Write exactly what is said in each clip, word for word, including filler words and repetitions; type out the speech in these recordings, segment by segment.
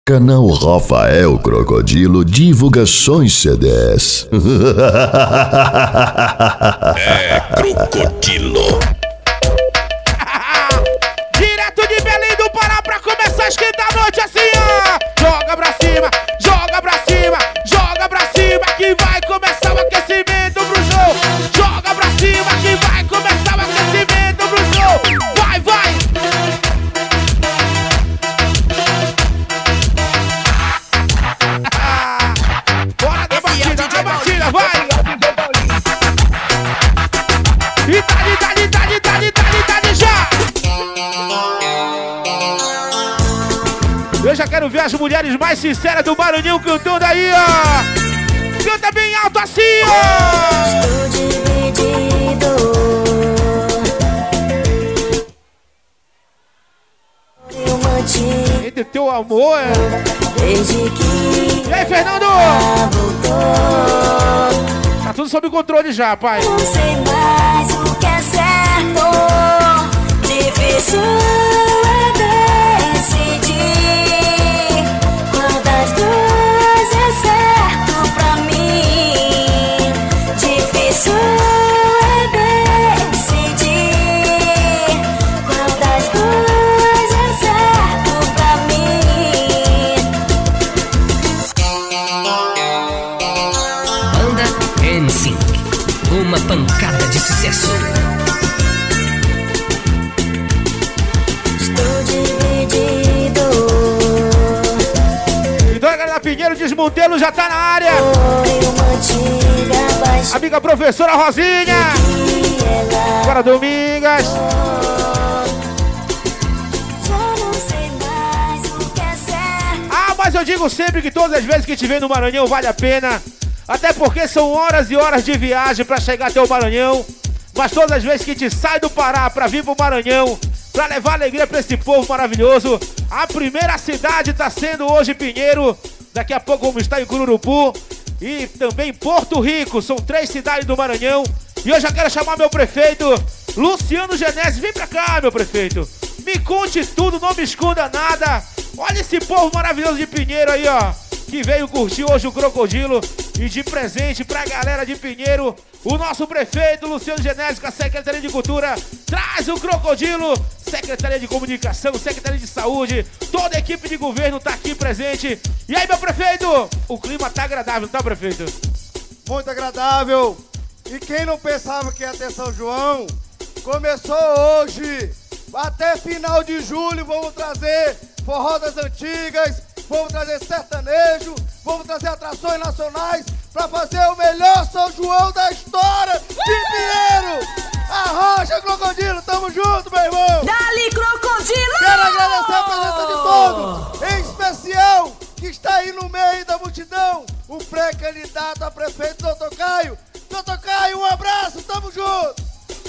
Canal Rafael Crocodilo Divulgações C Ds. É Crocodilo. Direto de Belém do Pará pra começar a esquentar a noite assim, ó. Joga pra cima, joga pra cima, joga pra cima que vai começar o aquecimento pro show. Joga pra cima que vai começar o aquecimento pro show. Vai, vai! Bora da batida, da batida, vai! E dali, dali, dali, dali, dali, dali já! Eu já quero ver as mulheres mais sinceras do Maranhão cantando aí, ó! Canta bem alto assim, ó! Estou dividido eu mantive Entre teu amor, é... desde que E aí, Fernando? voltou. Tá tudo sob controle já, pai. Não sei mais o que é certo. Difícil é decidir qual das duas é certo pra mim. Difícil é decidir qual das duas é certo pra mim. Banda N Sync, uma pancada de sucesso. Estou dividido. Então a galera Pinheiro Desmontelo já tá na área. Eu mantive a paixão Amiga professora Rosinha. que ela Agora Domingas. já não sei mais o que é certo. Ah, mas eu digo sempre que todas as vezes que te vem no Maranhão vale a pena. Até porque são horas e horas de viagem pra chegar até o Maranhão. Mas todas as vezes que te sai do Pará pra vir pro Maranhão, pra levar alegria pra esse povo maravilhoso, a primeira cidade tá sendo hoje Pinheiro. Daqui a pouco vamos estar em Cururupu e também Porto Rico. São três cidades do Maranhão. E eu já quero chamar meu prefeito, Luciano Genesi. Vem pra cá, meu prefeito. Me conte tudo, não me esconda nada. Olha esse povo maravilhoso de Pinheiro aí, ó, que veio curtir hoje o Crocodilo. E de presente pra galera de Pinheiro, o nosso prefeito Luciano Genesi, com a Secretaria de Cultura, traz o Crocodilo. Secretaria de Comunicação, Secretaria de Saúde, toda a equipe de governo tá aqui presente. E aí, meu prefeito? O clima tá agradável, tá, prefeito? Muito agradável. E quem não pensava que ia ter São João, começou hoje. Até final de julho vamos trazer forró das antigas, vamos trazer sertanejo, vamos trazer atrações nacionais para fazer o melhor São João da história de Pinheiro. Arrocha, Crocodilo, tamo junto, meu irmão. Dali, Crocodilo! Quero agradecer a presença de todos, em especial que está aí no meio da multidão, o pré-candidato a prefeito, doutor Caio. doutor Caio, um abraço, tamo junto.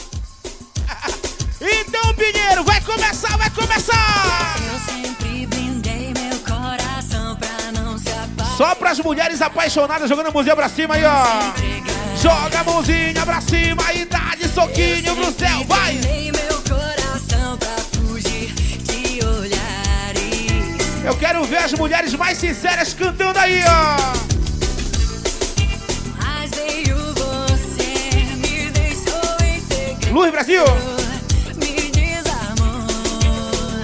Então, Pinheiro, vai começar, vai começar! Eu sempre blindei meu coração pra não se apagar. Só pras mulheres apaixonadas jogando a mãozinha pra cima aí, ó. Joga a mãozinha pra cima e dá de soquinho pro céu, vai! Blindei meu coração pra fugir de olhares. Eu quero ver as mulheres mais sinceras cantando aí, ó. Mas veio você, me deixou em segredo. Luz Brasil! Me diz amor.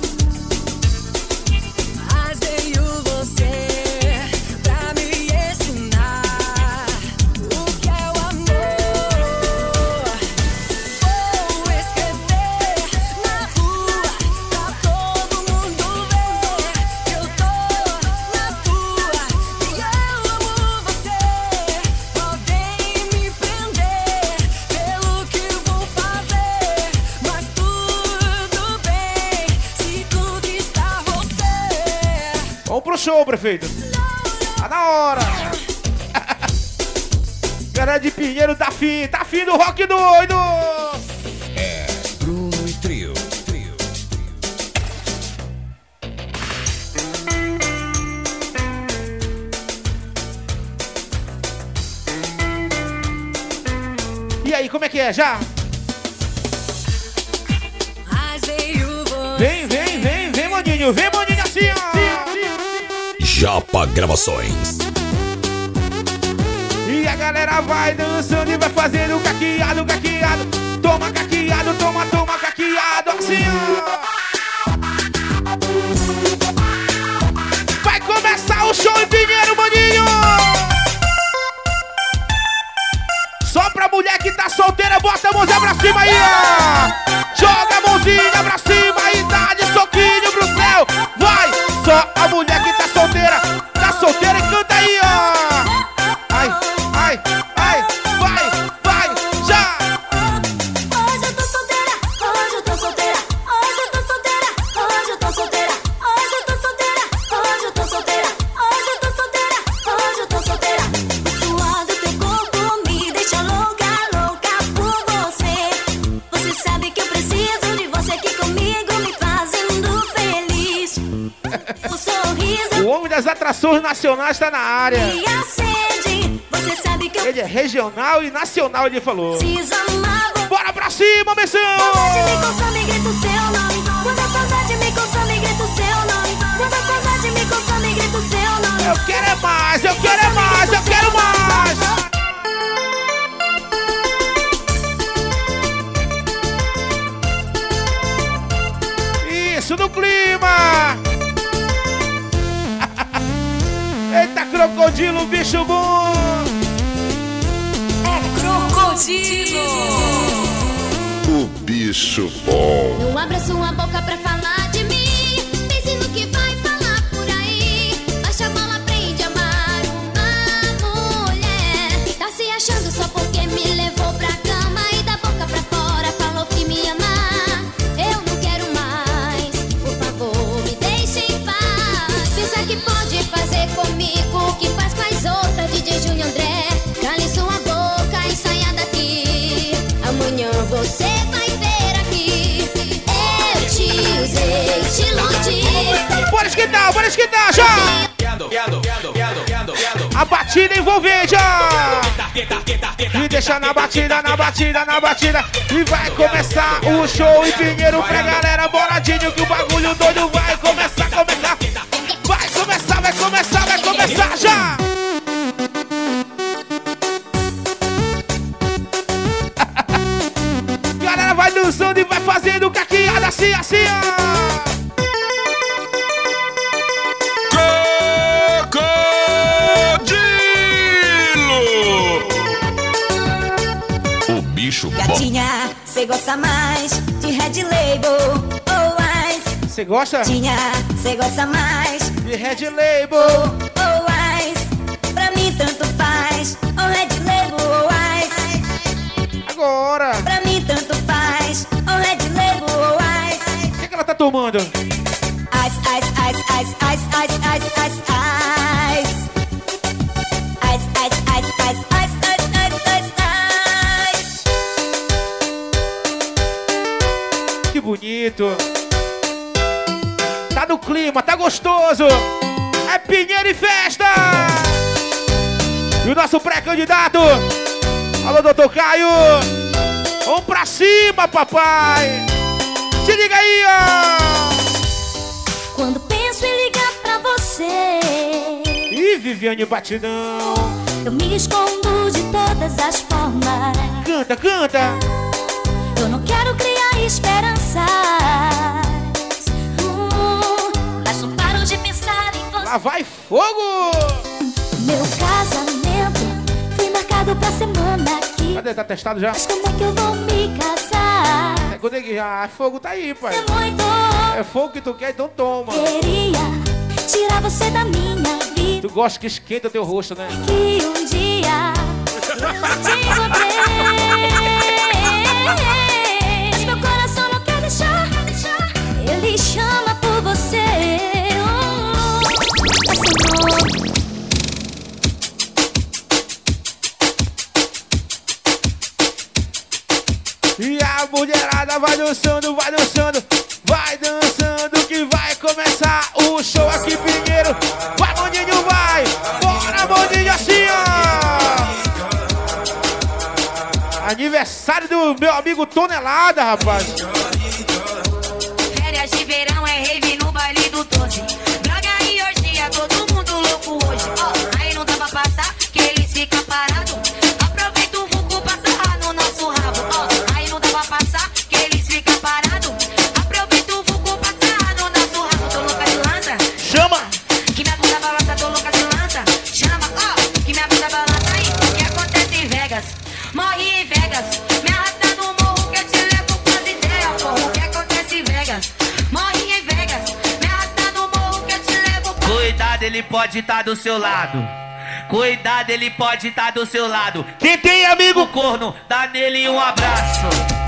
Mas veio você pra me ensinar o que é o amor. Vou escrever na rua pra todo mundo ver que eu tô na tua, que eu amo você. Podem me prender pelo que vou fazer, mas tudo bem se conquistar você. Vamos pro show, prefeito. Tá na hora. Galera de Pinheiro tá fim, tá fim do rock doido. É Bruno e Trio. Trio. E aí, como é que é? Já? Mas veio você. Vem, vem, vem, vem, maninho. Vem, maninho, assim, ó. Japa Gravações. E a galera vai dançando e vai fazendo caqueado, caqueado. Toma caqueado, toma, toma caqueado. Assim, ó. Vai começar o show em Pinheiro, maninho. Só pra mulher que tá solteira, bota a mãozinha pra cima aí, ó. Joga a mãozinha pra cima e dá de soquinho pro céu. Vai, só a mulher que tá solteira. Tá solteira e canta aí, ó. Ai, ai, ai, vai, vai, já. Hoje eu tô solteira, hoje eu tô solteira, hoje eu tô solteira, hoje eu tô solteira, hoje eu tô solteira, hoje eu tô solteira, hoje eu tô solteira, hoje eu tô solteira. O suor do teu corpo me deixa louca, louca por você. Você sabe que eu preciso de você aqui comigo, me fazendo feliz. O sorriso O homem das atrações nacionais tá na área. me acende. Você sabe que eu Ele é regional e nacional, ele falou. preciso amar você. Bora pra cima, Saudade missão! me consome, grito seu nome. Quando a saudade me consome, grito seu nome. Quando a saudade me consome, grito seu nome. Eu quero é mais, eu quero é mais, eu quero mais! Isso no clima! Eita, crocodilo, bicho bom! É crocodilo. O bicho bom. Não abra sua boca pra falar de mim. Pense no que vai falar por aí. Baixa a bola, aprende a amar uma mulher. Tá se achando só porque me levou pra cama e da boca pra fora falou que me ama. Eu não quero mais, por favor, me deixe em paz. Pensa que pode fazer comigo o que faz com as outras. D J Júnior André, cale sua boca e saia daqui. Amanhã você vai ver aqui. Eu te usei, te iludi. Bora esquentar, bora esquentar, já! A batida envolvente, ó! E deixa na batida, na batida, na batida. E vai começar o show em Pinheiro pra galera boladinho que o bagulho doido vai começar, começar. Vai começar, vai começar, vai começar já! Galera vai dançando e vai fazendo caqueada assim, assim, ó! O bicho bom. Gatinha, cê gosta mais de Red Label ou Ice? Você gosta Gatinha, cê gosta mais de Red Label? ou Ice? Pra mim tanto faz, ou Red Label ou Ice. Agora! Pra mim tanto faz, ou Red Label ou Ice. O que, que ela tá tomando? Ice, ice, ice, ice, ice, ice, ice, ice, ice. Ice, ice, ice, ice, ice, ice, ice, ice, ice. Que bonito! Tá no clima, tá gostoso! É Pinheiro e festa! E o nosso pré-candidato! Alô, doutor Caio! Vamos pra cima, papai! Se liga aí, ó! Quando penso em ligar pra você, Ih, Viviane Batidão! eu me escondo de todas as formas. Canta, canta! Eu não quero criar esperanças. Hum, mas não paro de pensar em você. Lá vai fogo! Meu casamento foi marcado pra semana que. Cadê? Tá testado já? Mas como é que eu vou me casar? É quando é que já? Fogo tá aí, pai! É muito. É fogo que tu quer, então toma! Queria tirar você da minha vida. Tu gosta que esquenta teu rosto, né? Que um dia te encontrei. Mas meu coração não quer deixar. Ele chama por você. Oh, esse amor. E a mulherada vai dançando, vai dançando, vai dançando que vai começar o show aqui, Pinheiro. Vai, Maninho, vai! Bora, Maninho, assim, ó! Aniversário do meu amigo Tonelada, rapaz. Férias de verão é rave no baile do doze. Droga e orgia, todo mundo Cuidado, ele pode estar do seu lado. Cuidado, ele pode estar do seu lado. Quem tem amigo O corno, dá nele um abraço.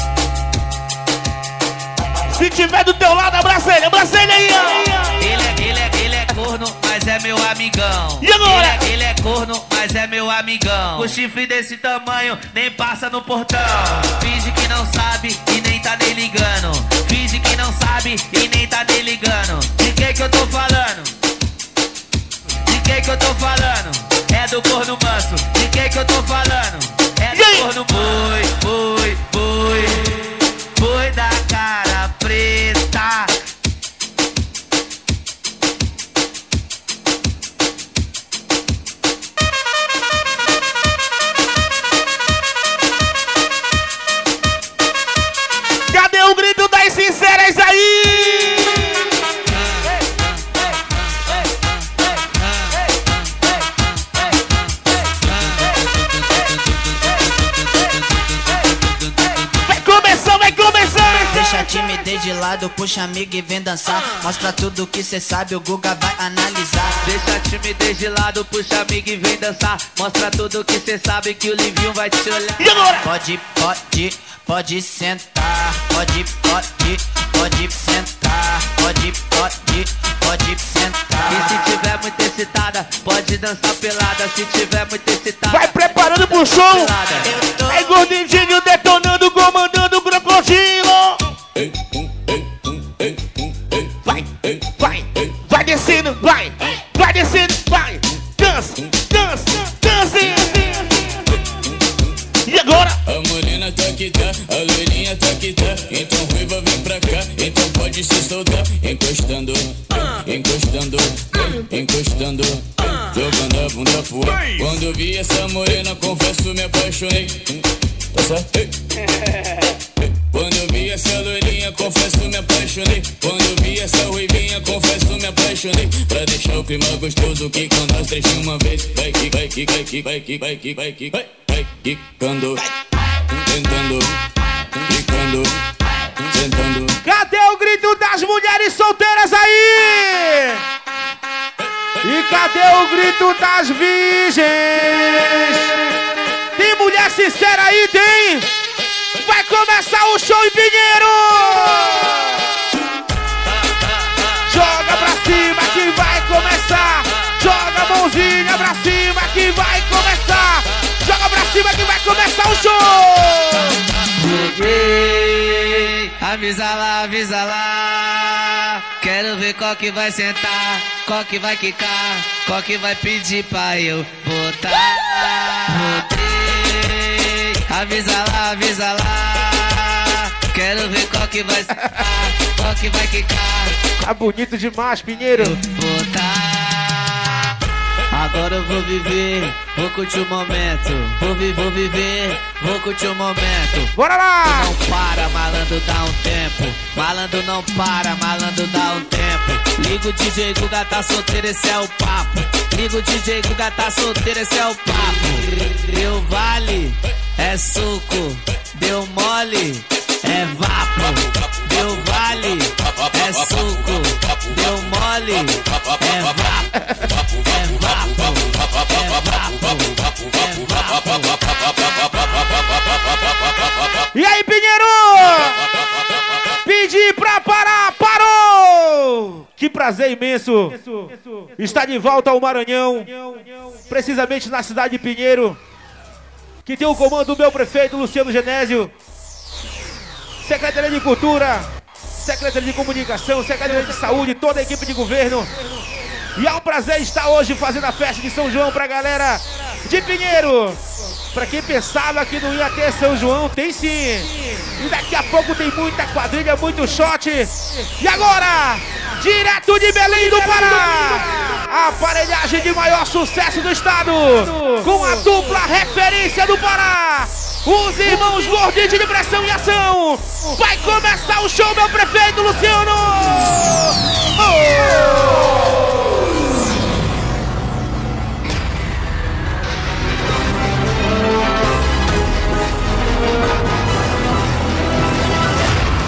Se tiver do teu lado, abraça ele, abraça ele aí, ó. Ele é, ele é, ele é corno, mas é meu amigão. E agora? Ele é, ele é corno, mas é meu amigão. O chifre desse tamanho nem passa no portão. Finge que não sabe e nem tá nem ligando. Finge que não sabe e nem tá nem ligando. De quem que eu tô falando? De quem que eu tô falando? É do corno manso. De quem que eu tô falando? É do corno boi, boi, boi. Boi da cara preta. Cadê o grito das sinceras aí? Vai começar, vai começar! Deixa a timidez de lado, puxa amigo e vem dançar. Mostra tudo que cê sabe, o Guga vai analisar. Deixa a timidez de lado, puxa amigo e vem dançar. Mostra tudo que cê sabe que o Livinho vai te olhar. E agora? Pode, pode, pode sentar. Pode, pode, pode sentar. Pode, pode, pode sentar. E se tiver muito excitada, pode dançar pelada. Se tiver muito excitada, Vai preparando pro show! pelada. Eu tô É gordinho detonando, comandando o crocodilo! Vai, vai, vai descendo, vai, vai descendo, vai! Dança, dança, dance! E agora? A morena tá que tá, a loirinha tá que tá. Então ruiva vem pra cá, então pode se soltar. Encostando, encostando, encostando, jogando a bunda pro ar. Quando eu vi essa morena, confesso, me apaixonei. Tá certo? Quando eu vi essa loirinha, confesso, me apaixonei. Quando eu vi essa ruivinha, confesso, me apaixonei. Pra deixar o clima gostoso, que quando nós três de uma vez. Vai que, vai que, vai que, vai que, vai que, vai que, vai, vai quicando, tentando, quicando, sentando. Cadê o grito das mulheres solteiras aí? E cadê o grito das virgens? Tem mulher sincera aí, tem? Vai começar o show em Pinheiro! Joga pra cima que vai começar! Joga a mãozinha pra cima que vai começar! Joga pra cima que vai começar o show! Ei, avisa lá, avisa lá. Quero ver qual que vai sentar, qual que vai quicar, qual que vai pedir pra eu botar. Ei, avisa lá, avisa lá. Quero ver qual que vai sentar, qual que vai quicar, Tá bonito demais, Pinheiro! botar. Agora eu vou viver, vou curtir o momento. Vou, vi, vou viver, vou curtir o momento. Bora lá! Não para, malandro, dá um tempo. Malandro não para, malandro dá um tempo. Liga o D J Guga tá solteiro, esse é o papo. Liga o D J Guga tá solteiro, esse é o papo. Deu vale, é suco. Deu mole, é vapo. Deu vale, é suco. Deu mole, é vapo. É vapo, é vapo, é vapo. E aí, Pinheiro? Pedi pra parar, parou! Que prazer imenso estar de volta ao Maranhão, precisamente na cidade de Pinheiro, que tem o comando do meu prefeito Luciano Genésio, Secretaria de Cultura, Secretaria de Comunicação, Secretaria de Saúde, toda a equipe de governo. E é um prazer estar hoje fazendo a festa de São João pra galera de Pinheiro. Pra quem pensava que não ia ter São João, tem sim. E daqui a pouco tem muita quadrilha, muito shot. E agora, direto de Belém do Pará, a aparelhagem de maior sucesso do estado, com a dupla referência do Pará, os irmãos Gordinhos de Pressão e Ação. Vai começar o show, meu prefeito Luciano! Oh!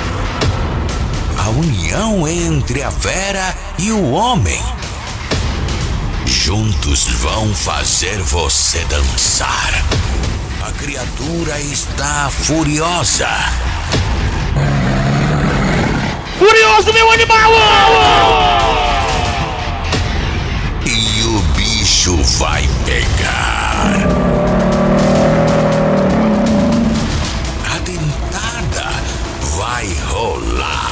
A união entre a fera e o homem. juntos vão fazer você dançar. A criatura está furiosa. Furioso, meu animal! E o bicho vai pegar. A dentada vai rolar.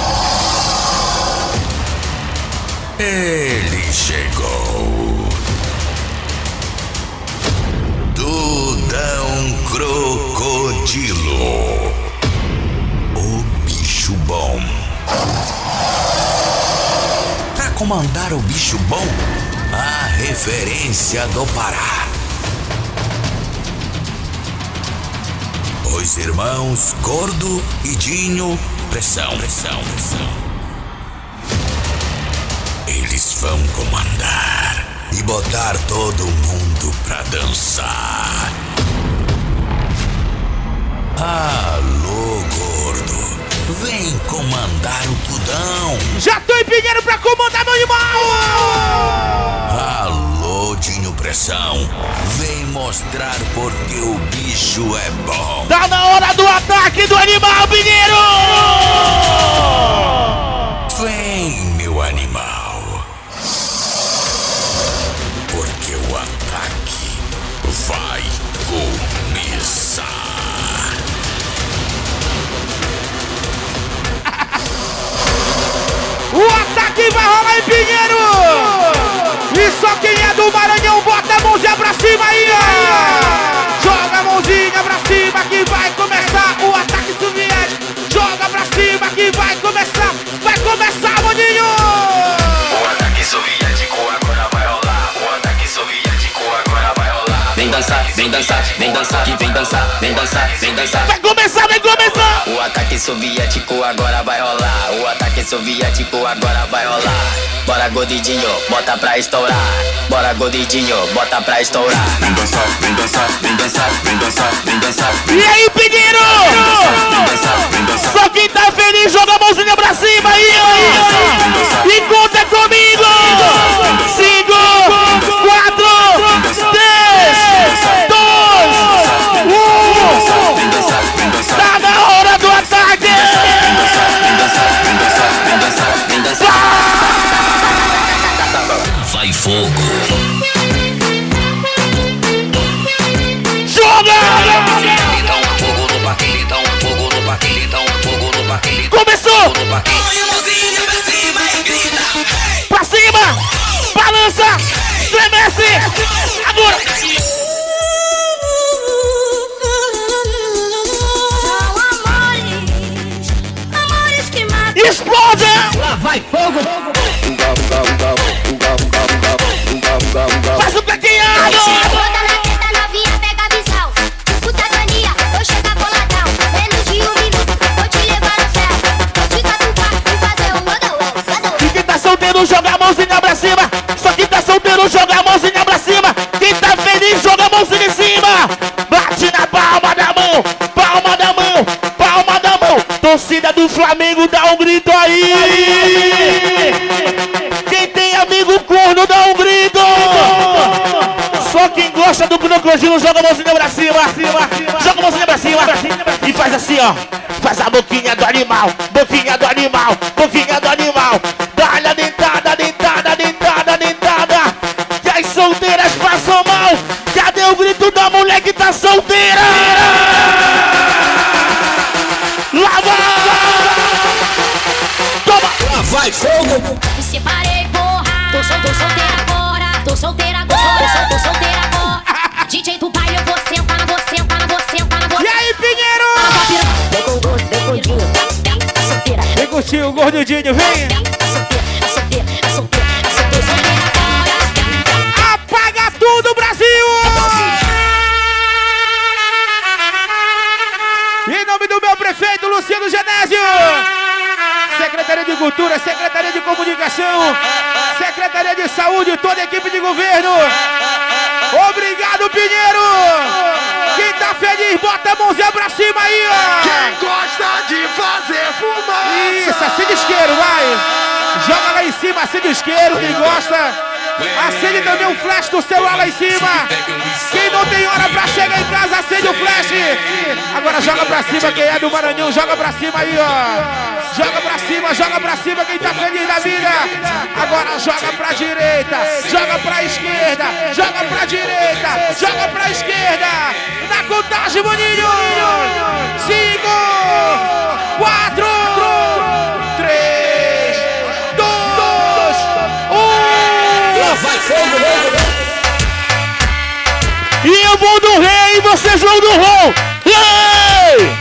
Ele chegou. Dudão Crocodilo. O bicho bom. Pra comandar o bicho bom, a referência do Pará. Os irmãos Gordo e Dinho, pressão, pressão, pressão. Eles vão comandar e botar todo mundo pra dançar. Alô, gordo, vem comandar o tudão. Já tô em Pinheiro pra comandar meu animal. Alô, Dinho Pressão, vem mostrar porque o bicho é bom. Tá na hora do ataque do animal, Pinheiro. Vem, meu animal. Porque o ataque vai começar. O ataque vai rolar em Pinheiro. E só quem é do Maranhão bota a mãozinha pra cima aí, ó. Joga a mãozinha pra cima que vai começar o ataque soviético. Joga pra cima que vai começar. Vai começar, maninho. O ataque soviético agora vai rolar. O ataque soviético agora vai rolar. Vem dançar, vem dançar, vem dançar, que vem dançar, vem dançar, vem dançar. Vai começar, vai começar. O ataque soviético agora vai rolar. O ataque soviético agora vai rolar. Bora, Godidinho, bota pra estourar. Bora, Godidinho, bota pra estourar. Vem dançar, vem dançar, vem dançar, vem dançar, vem dançar. E aí, Pinheiro? Vem dançar, vem dançar. Só quem tá feliz joga a mãozinha pra cima aí, ó. E conta comigo. Cinco, quatro, três, dois, um. Tá na hora do ataque. Vem dançar, vem dançar, vem dançar, vem dançar. Vai fogo. Joga! Então fogo no parquinho, então fogo no parquinho, então fogo no parquinho. Começou! Põe a mãozinha pra cima e grita. Pra cima! Balança! Estremece! Agora! Explode! Lá vai fogo! Faz o pequeado! Bota na teta novinha, pega a visão. Puta mania, vou chegar boladão. Menos de um minuto, vou te levar no céu. Vou te catucar e fazer um modão. E quem tá solteiro joga a mãozinha pra cima. Só quem tá solteiro joga a mãozinha pra cima. Quem tá feliz joga a mãozinha em cima. Bate na palma da mão, palma da mão, palma da mão. Torcida do Flamengo dá um grito aí. Quem tem amigo corno dá um grito. Só quem gosta do crocodilo joga a mãozinha pra cima. Joga a mãozinha pra cima e faz assim, ó. Faz a boquinha do animal, boquinha do animal, boquinha do animal. Dá-lhe a dentada, dentada, dentada, dentada. Que as solteiras passam mal. Cadê o grito da mulher que tá solteira? Lá vai! Toma! Lá vai fogo. Me separei, porra. Tô, sol, tô solteira agora. Tô solteira agora. Tô, sol, tô solteira agora. D J do baile, eu vou sentar, eu vou sentar, eu vou sentar, eu vou E aí, Pinheiro? Vem com o gordo, vem com o Dinho. A solteira. Vem curtir o gordudinho, vem! A solteira, a solteira, a solteira, a solteira, solteira agora. Apaga tudo, Brasil! Em nome do meu prefeito, Luciano Genésio! Secretaria de Cultura, Secretaria de Comunicação, Secretaria de Saúde, toda a equipe de governo. Obrigado, Pinheiro! Quem tá feliz, bota a mãozinha pra cima aí, ó! Quem gosta de fazer fumaça. Isso, acende isqueiro, vai! Joga lá em cima, acende isqueiro, quem gosta, acende também um flash do celular lá em cima. Quem não tem hora pra chegar em casa, acende o flash. Agora joga pra cima quem é do Maranhão, joga pra cima aí, ó. Joga pra cima, joga pra cima quem tá feliz da vida. Agora joga pra direita, joga pra esquerda, joga pra direita, joga pra esquerda. Na contagem, maninho. Cinco, quatro, três, dois, um. Vai ser E eu vou do rei e vocês vão do rol. Yeah!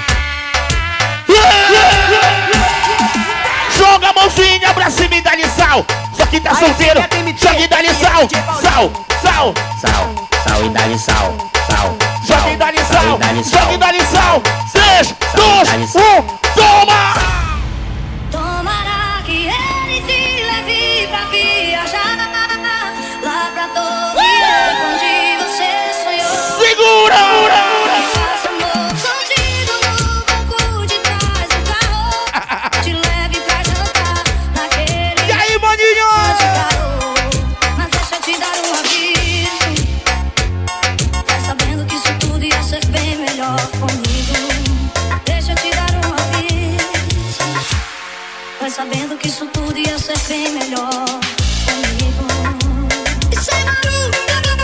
Yeah! Joga a mãozinha pra cima e dá-lhe sal. Só que tá solteiro, joga e dá-lhe sal. Sal, sal, Sal, sal e dá-lhe sal. Sal, joga e dá-lhe sal. dá-lhe sal. Joga e dá-lhe sal. três, dois, um, toma! Tomara que ele te leve pra viajar lá pra Torres, onde você sonhou. Segura! Que faça amor contigo no banco de trás do carro. Te leve pra jantar naquele. E aí, maninho? Mas deixa eu te dar um aviso. Vai sabendo que isso tudo ia ser bem melhor comigo. Deixa eu te dar um aviso. Vai sabendo que isso tudo ia ser bem melhor comigo. Isso é barulho.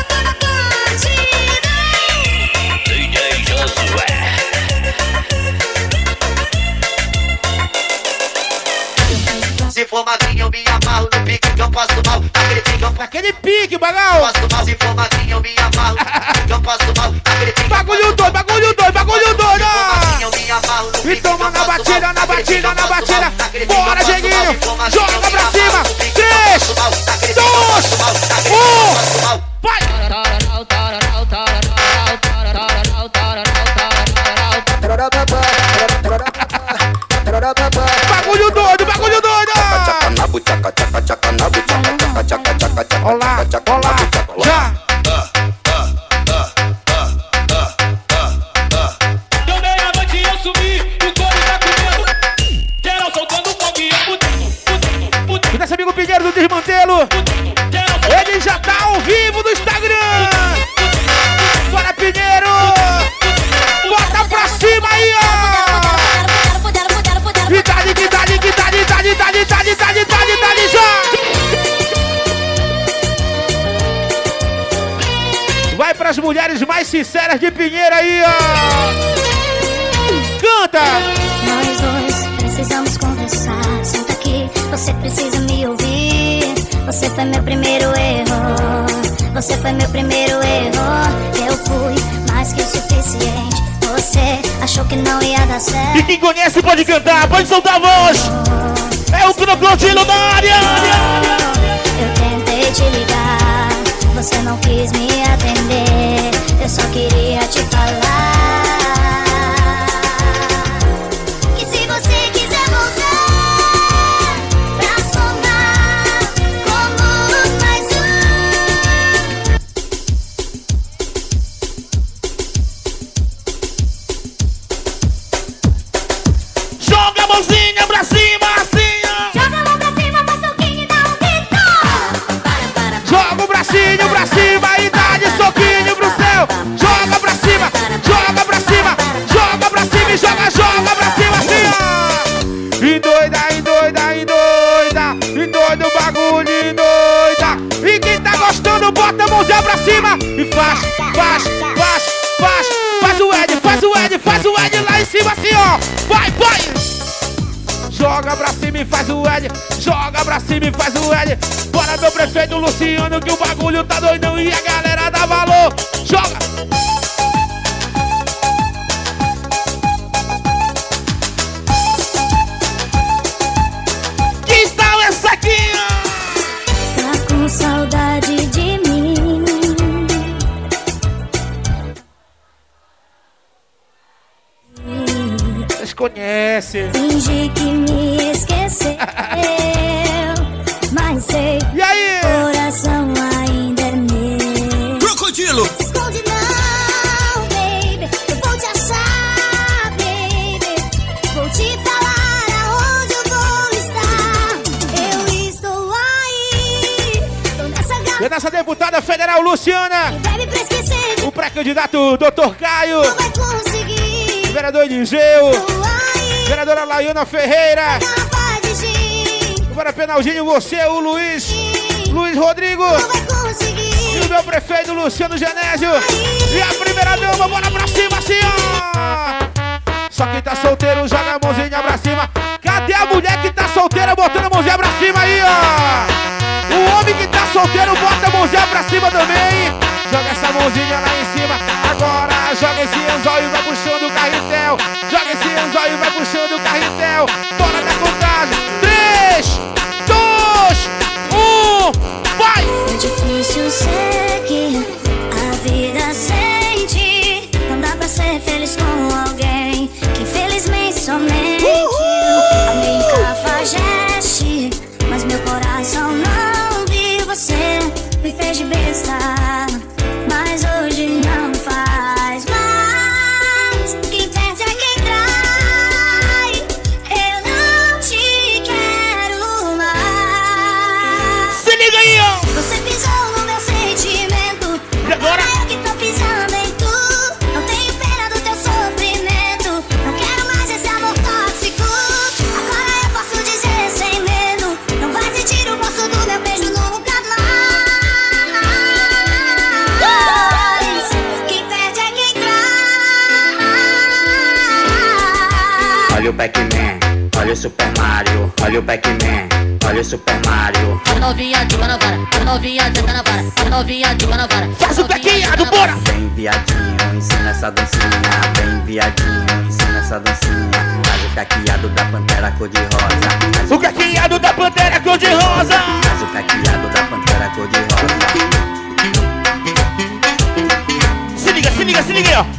D J Josué. Se for magrinho eu me amarro no pique que eu passo mal. Naquele pique eu Aquele pique, bagal. passo mal. Se for magrinho eu me amarro no pique que eu passo mal. Naquele pique Bagulho doido, bagulho doido, bagulho doido. eu me amarro no pique E toma na batida, na batida, na batida. Bora, Geninho. Joga pra cima. três, dois, um. Vai. Bagulho doido, bagulho doido. Olá, olá, já. Deu meia-noite e eu subi, o couro tá comendo. Geral soltando foguinho, putendo, putendo, putendo. E nosso amigo Pinheiro do Desmantelo. Ele já tá ao vivo no Instagram. Bora, Pinheiro. Bota pra cima aí, ó. E dali, que dali, que dali, dali, dali, dali, dali, dali, dali, já. Vai pras mulheres mais sinceras de Pinheiro aí, ó. Canta. Nós dois precisamos conversar. Senta aqui, você precisa me ouvir. Você foi meu primeiro erro. Você foi meu primeiro erro. Eu fui mais que o suficiente. Você achou que não ia dar certo. E quem conhece pode cantar, pode soltar a voz. É o Crocodilo da área. Eu tentei te ligar, você não quis me atender. Eu só queria te falar que se você quiser voltar pra somar como mais um. Joga a mãozinha pra cima, assim, ó. Joga a mão pra cima, faz soquinho e dá um grito. Joga o bracinho pra cima e dá de soquinho pro céu. Joga pra cima, joga pra cima, joga pra cima e joga, joga pra cima, assim, ó. E doida, e doida, e doida, e doida o bagulho, e doida. E quem tá gostando, bota a mãozinha pra cima e faz, faz, faz, faz, faz o Ed, faz o Ed, faz o Ed lá em cima, assim, ó. Vai, vai. Joga pra cima e faz o L, joga pra cima e faz o L. Bora, meu prefeito Luciano, que o bagulho tá doidão e a galera dá valor. Joga! Que tal essa aqui? Tá com saudade de mim. Vocês conhecem. Finge que me esqueceu, mas sei. E aí? Coração ainda é meu. Crocodilo. Se esconde não, baby. Eu vou te achar, baby. Vou te falar aonde eu vou estar. Eu estou aí. Tô nessa nossa deputada federal Luciana. O pré-candidato doutor Caio. O vereador Eliseu. Vereadora Laiana Ferreira. O vereador Penalzinho, você, o Luiz. Luiz Rodrigo. E o meu prefeito Luciano Genésio. E a primeira dama, bora pra cima, assim, ó. Só quem tá solteiro joga a mãozinha pra cima. Cadê a mulher que tá solteira botando a mãozinha pra cima aí, ó? O homem que tá solteiro bota a mãozinha pra cima também. Joga essa mãozinha lá em cima. Agora joga esse anzol e vai puxando o carretel. Joga esse anzol e vai puxando o carretel. Bora da contagem. Três, dois, um, vai! É difícil seguir a vida sem ti. Não dá pra ser feliz com alguém que infelizmente somente uh! a mim cafajeste. Mas meu coração não viu você. Me fez de besta, mas hoje não faz mais. Quem perde é quem trai. Eu não te quero mais. Se liga aí, ó. Você pisou no meu sentimento. E agora? Eu que tô pisando em tu. Não tenho pena do teu sofrimento. Não quero mais esse amor tóxico. Agora eu posso dizer sem medo. Não vai sentir o gosto do meu beijo nunca mais. Quem perde é quem trai. Olha o Pac-Man, olha o Super Mario. Olha o Pac-Man, olha o Super Mario. A novinha de Guanabara, a novinha de Guanabara, a novinha de Guanabara. Faz o pequinhado, bora! Vem viadinho, ensina essa dancinha. Vem viadinho, ensina essa dancinha. Faz o caqueado da pantera cor-de-rosa. O caqueado da pantera cor-de-rosa. Faz o caqueado da pantera cor-de-rosa. Se liga, se liga, se liga aí, ó.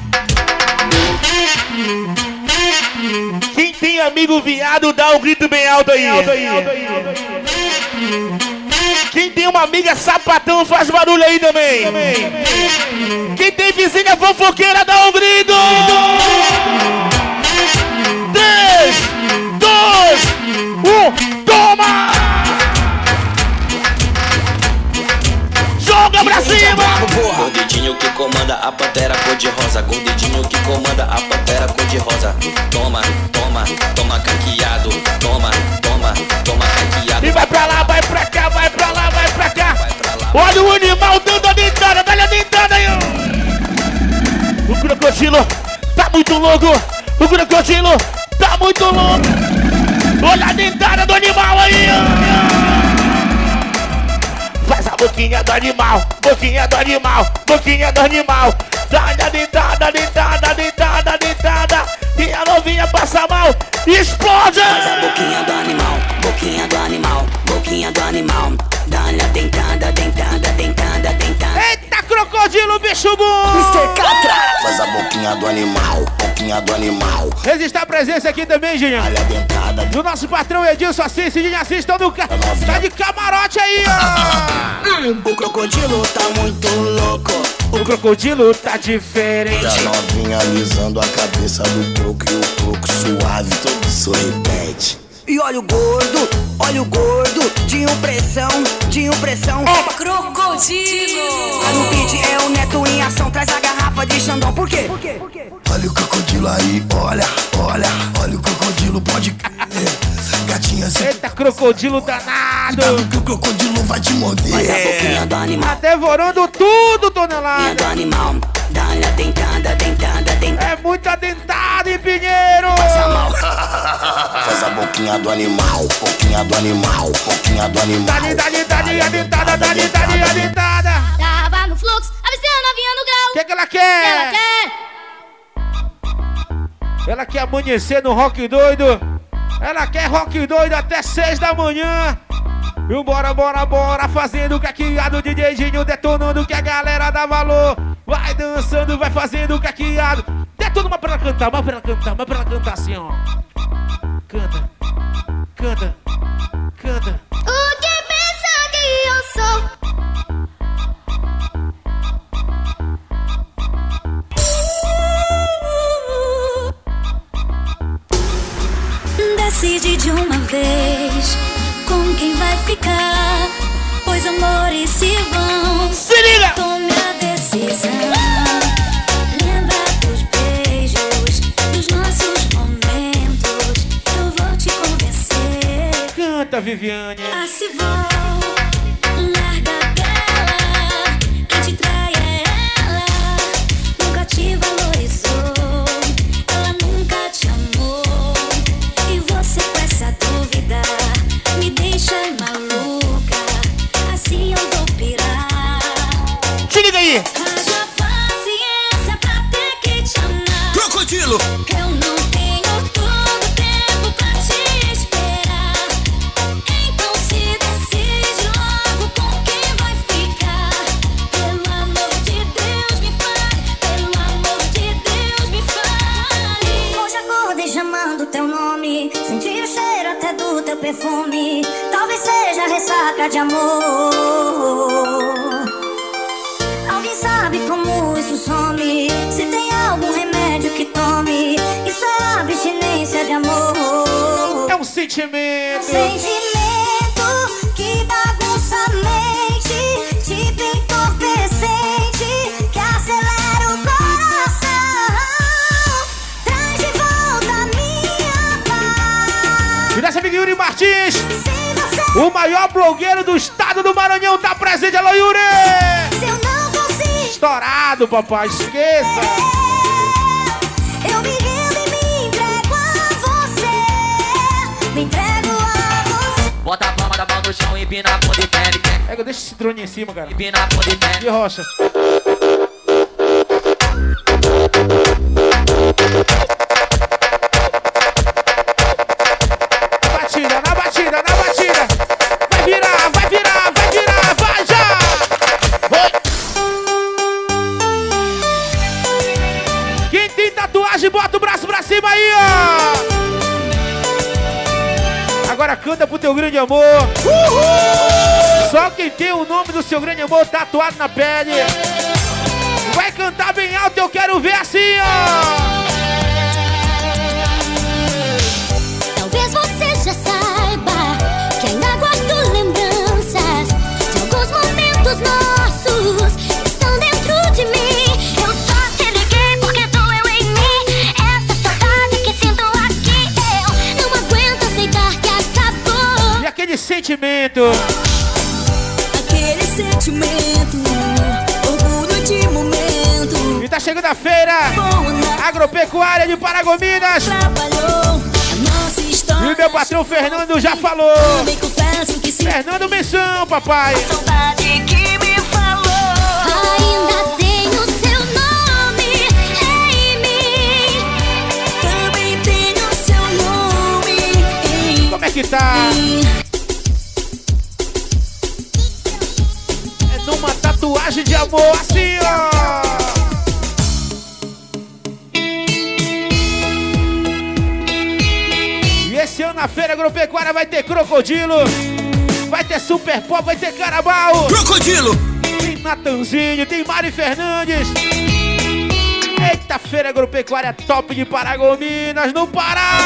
Quem tem amigo viado, dá um grito bem alto aí. Alto aí. Alto aí. Quem tem uma amiga sapatão, faz barulho aí também. também. Quem tem vizinha fofoqueira, dá um grito. Três, dois, um, toma! Joga pra cima! Gordidinho que comanda a pantera cor-de-rosa. Gordidinho que comanda a pantera cor-de-rosa. Toma, toma, toma caqueado. Toma, toma, toma caqueado. E vai pra lá, vai pra cá, vai pra lá, vai pra cá. Olha o animal dando a dentada, dá-lhe a dentada aí. O crocodilo tá muito louco. O crocodilo tá muito louco. Olha a dentada do animal aí. Faz a boquinha do animal, boquinha do animal, boquinha do animal. Dá-lhe a dentada, dentada, dentada, dentada. E a novinha passa mal, explode! Faz a boquinha do animal, boquinha do animal, boquinha do animal. Dá-lhe a dentada, dentada, dentada, dentada. Eita, crocodilo, bicho bom! mister Catra! Faz a boquinha do animal, boquinha do animal. Resista a presença aqui também, Ginha. Dá-lhe a dentada. Do nosso patrão Edilson Assis, Ginha Assis, estão no ca... Tá de camarote aí, ó! O crocodilo tá muito louco. O crocodilo tá diferente. E a novinha alisando a cabeça do croco. E o croco suave, todo sorridente. E olha o gordo, olha o gordo. De impressão, de impressão. É crocodilo. A no beat é o Neto em ação. Traz a garrafa de Xandão, por quê? Por quê? Por quê? Olha o crocodilo aí, olha, olha. Olha o crocodilo, pode crer. Gatinha assim. Eita, crocodilo danado. Cuidado que o crocodilo vai te morder. Faz a boquinha do animal. Tá devorando tudo, tonelada. Boquinha do animal. Dá-lhe a dentada, dentada, dentada. É muita dentada, hein, Pinheiro? Passa mal. Faz a boquinha do animal, boquinha do animal, boquinha do animal. Dá-lhe, dá-lhe, dá-lhe a dentada, dá-lhe, dá-lhe a dentada. Tava no fluxo, avistei a novinha no grau. O que que ela quer? Ela quer. Ela quer amanhecer no rock doido. Ela quer rock doido até seis da manhã. E bora, bora, bora, fazendo o caqueado, D J Ginho detonando que a galera dá valor. Vai dançando, vai fazendo o caqueado. Detona uma pra ela cantar, uma pra ela cantar, uma pra ela cantar assim, ó. Canta, canta, canta. O que pensa que eu sou? Decide de uma vez com quem vai ficar, pois amor e se vão. Se liga! Tome a decisão. Lembra dos beijos, dos nossos momentos. Eu vou te convencer. Canta, Viviane. Ah, se vão. Larga dela. Quem te trai é ela. Nunca te valorizou. Ela nunca te amou. E você com essa dúvida me deixa maluca. Assim eu vou pirar. Te liga aí. Haja paciência pra ter que te amar. Crocodilo. Eu não tenho todo tempo pra te esperar. Então se decide logo com quem vai ficar. Pelo amor de Deus me fale. Pelo amor de Deus me fale. Hoje acordei chamando teu nome. Senti o cheiro até do teu perfume. Talvez seja ressaca de amor. Alguém sabe como isso some? Se tem algum remédio que tome. Isso é abstinência de amor. É um sentimento. Sentimento que bagunça a mente. Tipo entorpecente que acelera o coração. Traz de volta a minha paz. E dessa amiga Yuri Martins, o maior blogueiro do estado do Maranhão, tá presente. Alô, Yuri! Se eu não consigo, Estourado, papai, esqueça. eu me rendo e me entrego a você. Me entrego a você. Bota a palma da mão no chão e empina a ponta e pele. Pega, deixa esse drone em cima, cara. Empina a ponta e pele. E rocha. Na batida, na batida, na batida. Vai virar, vai virar, vai virar, vai já! Vai. Quem tem tatuagem, bota o braço pra cima aí, ó! Agora canta pro teu grande amor. Uhul! Só quem tem o nome do seu grande amor tatuado na pele vai cantar bem alto, eu quero ver assim, ó! Talvez você já saiba que ainda guardo lembranças de alguns momentos nossos que estão dentro de mim. Eu só te liguei porque doeu em mim essa saudade que sinto aqui. Eu não aguento aceitar que acabou. E aquele sentimento? Aquele sentimento, orgulho de momento. E tá chegando a feira agropecuária de Paragominas. E o meu patrão Fernando já falou. Fernando Menção, papai. Saudade que me falou. Ainda tenho seu nome em mim. Também tenho seu nome em mim. Como é que tá? É numa tatuagem de amor assim, ó. Esse ano na Feira Agropecuária vai ter Crocodilo, vai ter Super Pop, vai ter Carabao. Crocodilo! Tem Natanzinho, tem Mari Fernandes. Eita, Feira Agropecuária top de Paragominas, no Pará!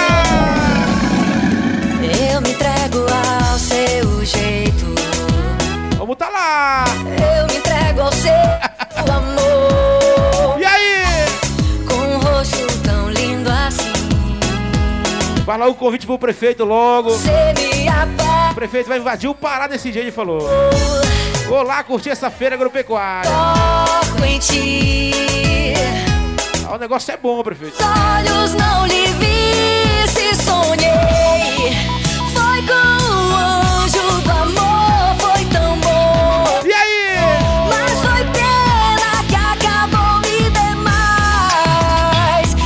Eu me entrego ao seu jeito. Vamos tá lá! Eu me entrego ao seu amor. E aí? Com um rosto tão lindo assim. Vai lá o convite pro prefeito logo. Você me apa. O prefeito vai invadir o Pará desse jeito, ele falou. Vou lá curtir essa Feira Agropecuária. Toco em ti. Ah, o negócio é bom, prefeito. Olhos não lhe vi, se sonhei. Foi com o anjo do amor, foi tão bom. E aí? Mas foi pena que acabou me demais.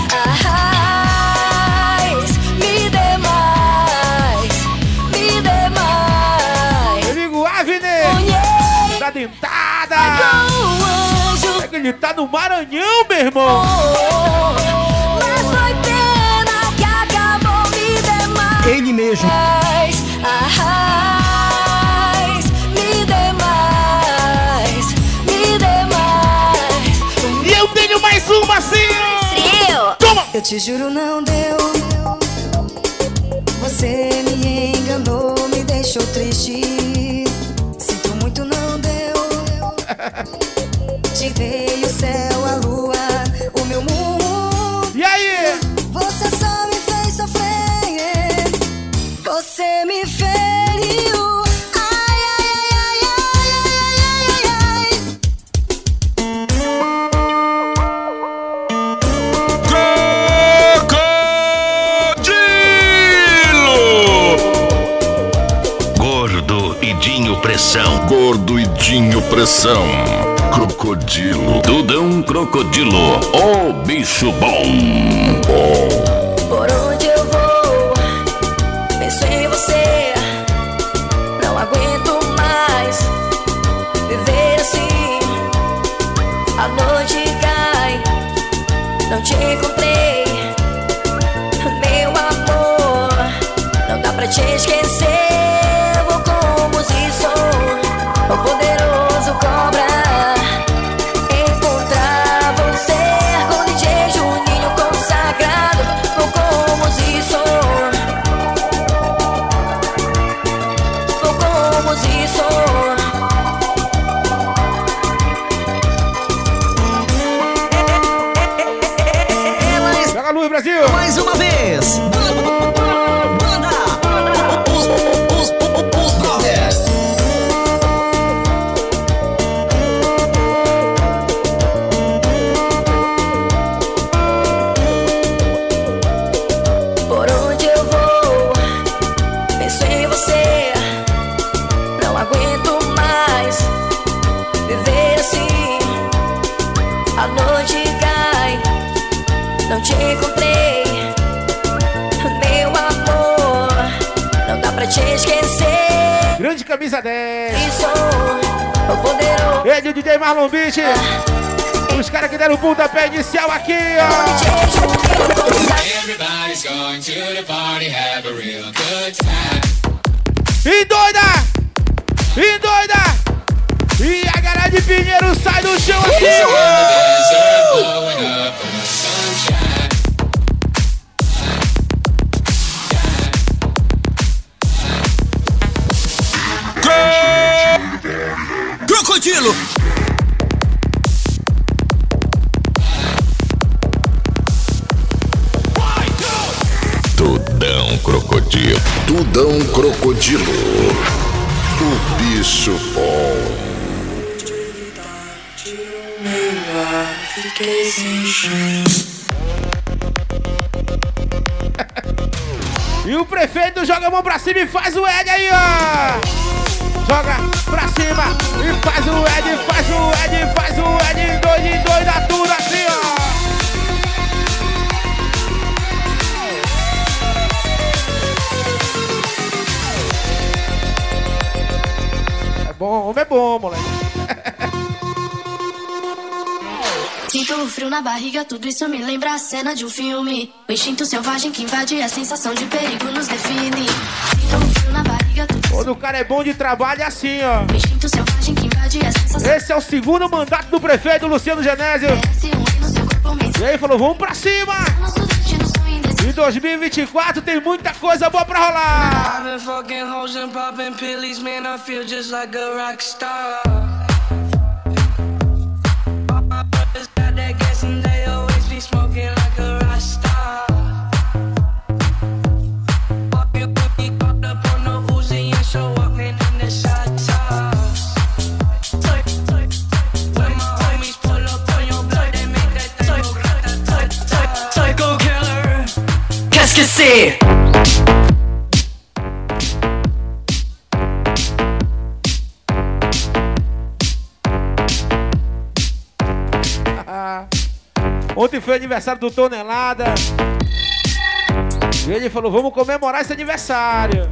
Ah, me demais, me demais. Meu amigo Avner, sonhei da dentada. Com o anjo. É que ele tá no Maranhão, meu irmão. Mas foi pena que acabou me demais. Ele mesmo. Arraiz, me demais, me demais. E eu tenho mais uma assim, ó. Toma! Eu te juro não deu. Você me enganou, me deixou triste. Sinto muito, não deu. Te dei o céu, a lua, o meu mundo. E aí? Você só me fez sofrer. Você me feriu. Ai, ai, ai, ai, ai, ai, ai, Crocodilo! Gordo e Dinho Pressão. Gordo e Dinho Pressão. Crocodilo. Tudão Crocodilo. Ô bicho bom. Bom. Por onde eu vou, penso em você. Não aguento mais viver assim. A noite cai, não te encontrei. Meu amor, não dá pra te esquecer. Vou como se sou o poderoso cobra. Encontrar você com D J Juninho consagrado. Vou como se sou, vou como se sou. Joga a luz, Brasil! Mais uma vez! Banda! Os, os, os, os brothers! Por onde eu vou, penso em você. Não aguento mais viver assim. A noite cai, não te encontrei. Meu amor, não dá pra te esquecer. Grande camisa dez. E sou o poderoso. Ele, o D J Marlon Beach. Os caras que deram o pontapé inicial aqui, ó. Everybody's going to the party, have a real good time. E doida! E doida! E a galera de Pinheiro sai do chão assim, ó. Blowing up in the sunshine. Crocodilo! Tudão Crocodilo. Tudão Crocodilo. O bicho bom. Fiquei sem chão. E o prefeito joga a mão pra cima e faz o Ed aí, ó. Joga pra cima e faz o Ed, faz o Ed, faz o Ed. Doido e doida tudo assim, ó. É bom, homem é bom, moleque. Sinto o frio na barriga, tudo isso me lembra a cena de um filme. O instinto selvagem que invade a sensação de perigo nos define. Sinto o frio na barriga, tudo Quando o cara é bom de trabalho é assim, ó. o instinto selvagem que invade a sensação. Esse é o segundo mandato do prefeito Luciano Genésio. E aí falou, vamos pra cima. E dois mil e vinte e quatro tem muita coisa boa pra rolar. I've been fucking hoes and popping pillies, man, I feel just like a rock star. All my brothers got that gas and they always be smoking like a rock star. Walking with me, caught up on the Uzi and show up, man, in the shot toss. When my homies pull up on your block, they make that thing go psycho killer. Qu'est-ce que c'est? Ontem foi aniversário do Tonelada. E ele falou, vamos comemorar esse aniversário.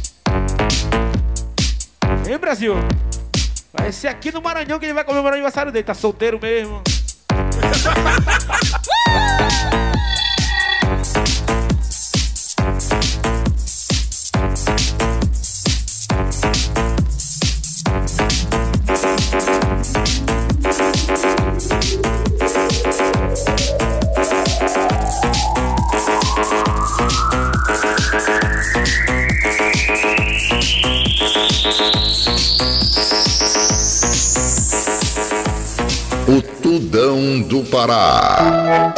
Hein, Brasil? Vai ser aqui no Maranhão que ele vai comemorar o aniversário dele. Tá solteiro mesmo. O Tudão do Pará.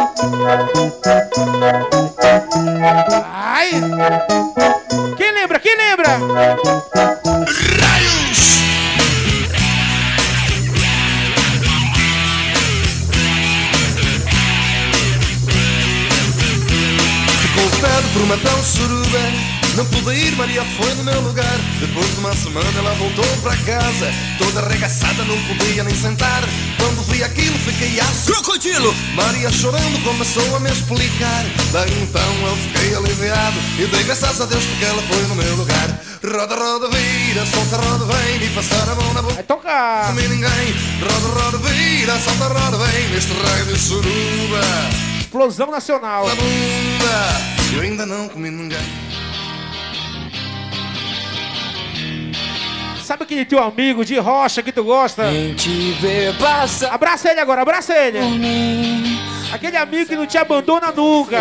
Ai! Quem lembra? Quem lembra? Raios! Ficou fed por uma tal suruba. Não pude ir, Maria foi no meu lugar. Depois de uma semana ela voltou para casa, toda arregaçada, não podia nem sentar. Quando vi aquilo fiquei aço. Crocodilo! Maria chorando começou a me explicar. Daí então eu fiquei aliviado e dei graças a Deus porque ela foi no meu lugar. Roda, roda, vira, solta, roda, vem, e passar a mão na boca. Vai tocar! Comi ninguém. Roda, roda, vira, solta, roda, vem, neste raio de suruba. Explosão nacional. Na bunda, eu ainda não comi ninguém. Sabe aquele teu amigo de rocha que tu gosta? Abraça ele agora, abraça ele. Aquele amigo que não te abandona nunca.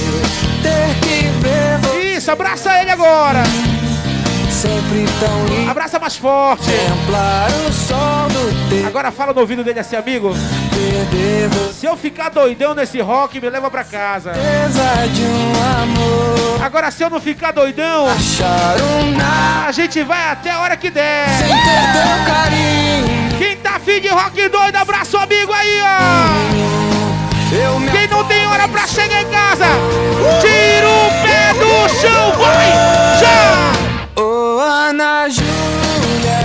Isso, abraça ele agora. Sempre tão lindo. Abraça mais forte. O sol do teu. Agora fala no ouvido dele assim, amigo. Se eu ficar doidão nesse rock, me leva pra casa. De um amor. Agora se eu não ficar doidão, um a gente vai até a hora que der. Sem ter teu carinho. Quem tá afim de rock doido, abraça o amigo aí, ó. Eu Quem não tem hora pra chegar em casa, tira o pé do chão, vai! Já! Ô, Ana Júlia.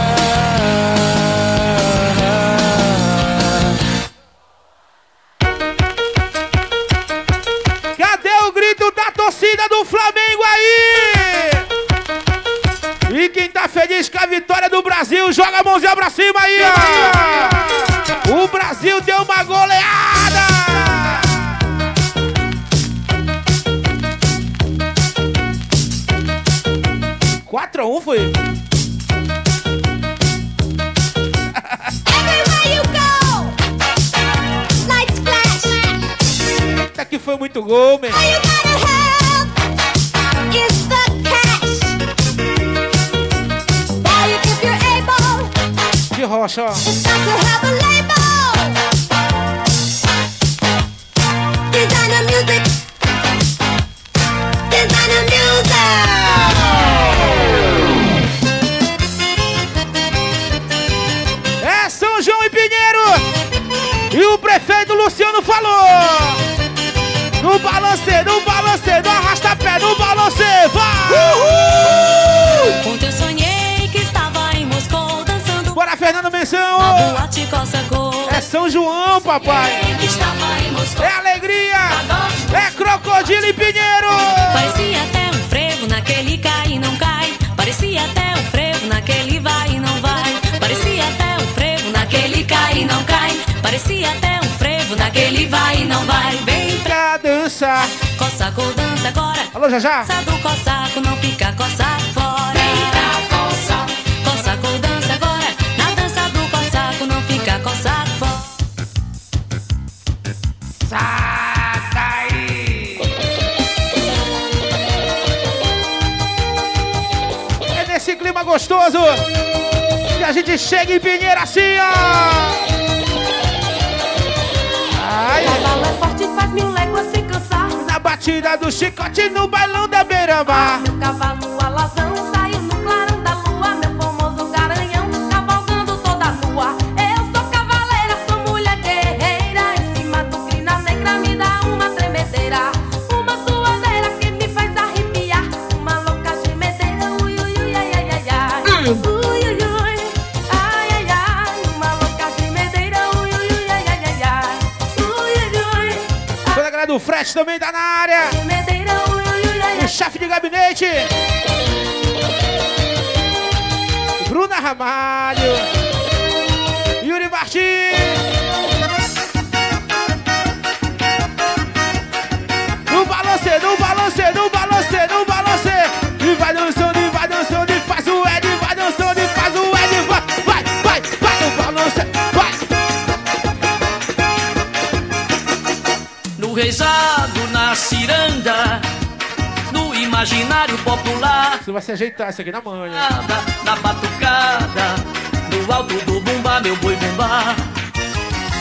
Cadê o grito da torcida do Flamengo aí? E quem tá feliz com a vitória do Brasil, joga a mãozinha pra cima aí, ó! O Brasil deu uma goleada! quatro a um foi? Eita, que foi muito gol, man. De rocha, ó. É São João e Pinheiro. E o prefeito Luciano falou. No balance, no balance, no arrasta-pé, no balance, vai! Uhul! Ontem eu sonhei que estava em Moscou dançando. Bora, Fernando Menção! Na boate Costa Cor. É São João, papai! Que estava em Moscou. É alegria! É crocodilo e Pinheiro! Parecia até um frevo naquele cai e não cai. Parecia até um frevo naquele vai e não vai. Parecia até um frevo naquele cai e não cai. Parecia até um frevo naquele vai e não vai. Vem pra dançar. Cossaco dança agora. Alô, Jajá? Dança do Cossaco, não fica coçar fora. Vem pra coçar. Cossaco dança agora. Na dança do Cossaco, não fica coçar fora. Saca aí! É nesse clima gostoso que a gente chega em Pinheiro assim, ó! Ai. Cavalo é forte, faz mil léguas sem cansar. Na batida do chicote no bailão da beira-mar. Meu cavalo alazão saiu no clarão da lua. Meu famoso garanhão cavalgando toda nua. Eu sou cavaleira, sou mulher guerreira. Em cima do crina negra me dá uma tremedeira. Uma suadeira que me faz arrepiar. Uma louca gemedeira, ui ui ui ai ai ai ai. Ui ui ui, ai ai ai. Uma louca gemedeira, ui ui ui ai ai ai ai. Toda a galera do frete também tá na área. O chefe de gabinete Bruna Ramalho, Yuri Martins. No balance, no balance, no balance, no balance. E vai dançando, e vai dançando, e faz o Ed, vai dançando, e faz o Ed, vai, vai, vai, vai no balance, vai. No reisado, na ciranda, no imaginário popular. Você vai se ajeitar isso aqui na manhã. Na batucada, no alto do bumba, meu boi bumba.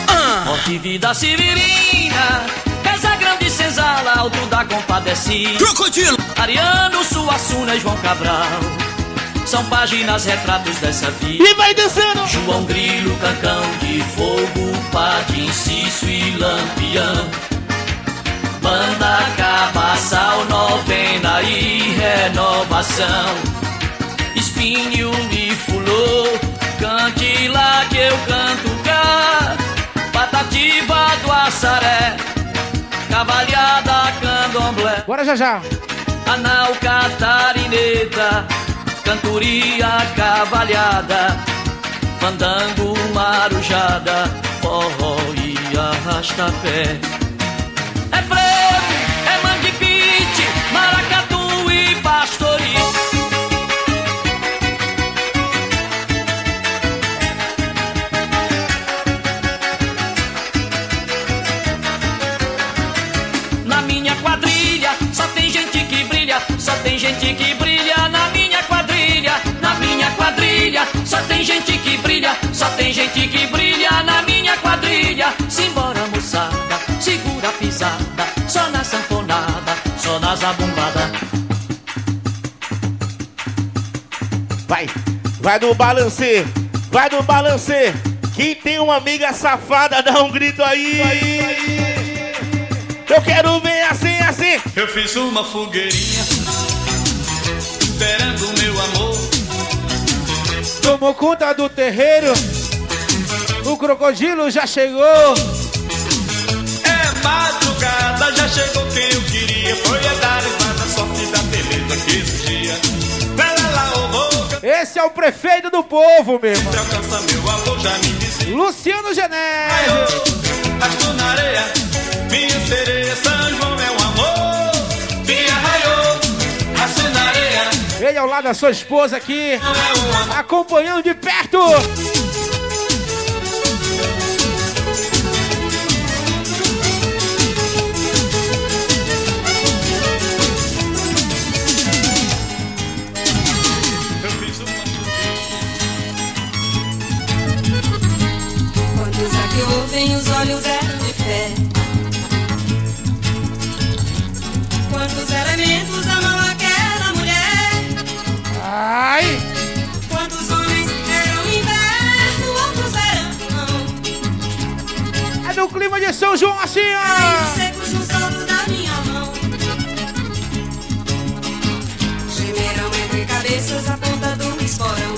Que vida severina, casa grande senzala, alto da compadecida. Crocodilo! Ariano, Suassuna e João Cabral são páginas, retratos dessa vida. E vai dançando! João Grilo, Cancão de Fogo, Padim, Cício e Lampião. Banda, Cabaçal, Novena e Renovação. Espinho e Fulô, cante lá que eu canto cá. Patativa do Assaré, Cavalhada, Candomblé. Bora já já. Anal, Catarineta, Cantoria, Cavalhada, Fandango, Marujada, Forró e Arrastapé. É frevo, é mangue-pite, maracatu e pastoril. Na minha quadrilha só tem gente que brilha, só tem gente que brilha na minha quadrilha. Na minha quadrilha só tem gente que brilha, só tem gente que brilha na minha quadrilha. Simbora, moçada, segura a pisada, só na sanfonada, só na zabumbada. Vai, vai no balancê, vai no balancê. Quem tem uma amiga safada, dá um grito aí. aí, aí. Eu quero ver assim, assim. Eu fiz uma fogueirinha esperando o meu amor. Tomou conta do terreiro, o crocodilo já chegou. É madrugada, já chegou quem eu queria. Foi a dar a sorte da beleza que existia. Esse é o prefeito do povo, meu irmão. Alcança meu amor, já me disse. Luciano Genésio. Rasto na areia, minha sereia, São João é um amor. Minha raiou, rasto na areia. Ele ao lado da sua esposa aqui, acompanhando de perto. Que ouvem os olhos eram de fé. Quantos elementos amam aquela mulher? Ai! Quantos homens eram inverno, outros verão. É no clima de São João assim, ó! Secos no soldo da minha mão. Gemeram entre cabeças a ponta do esporão.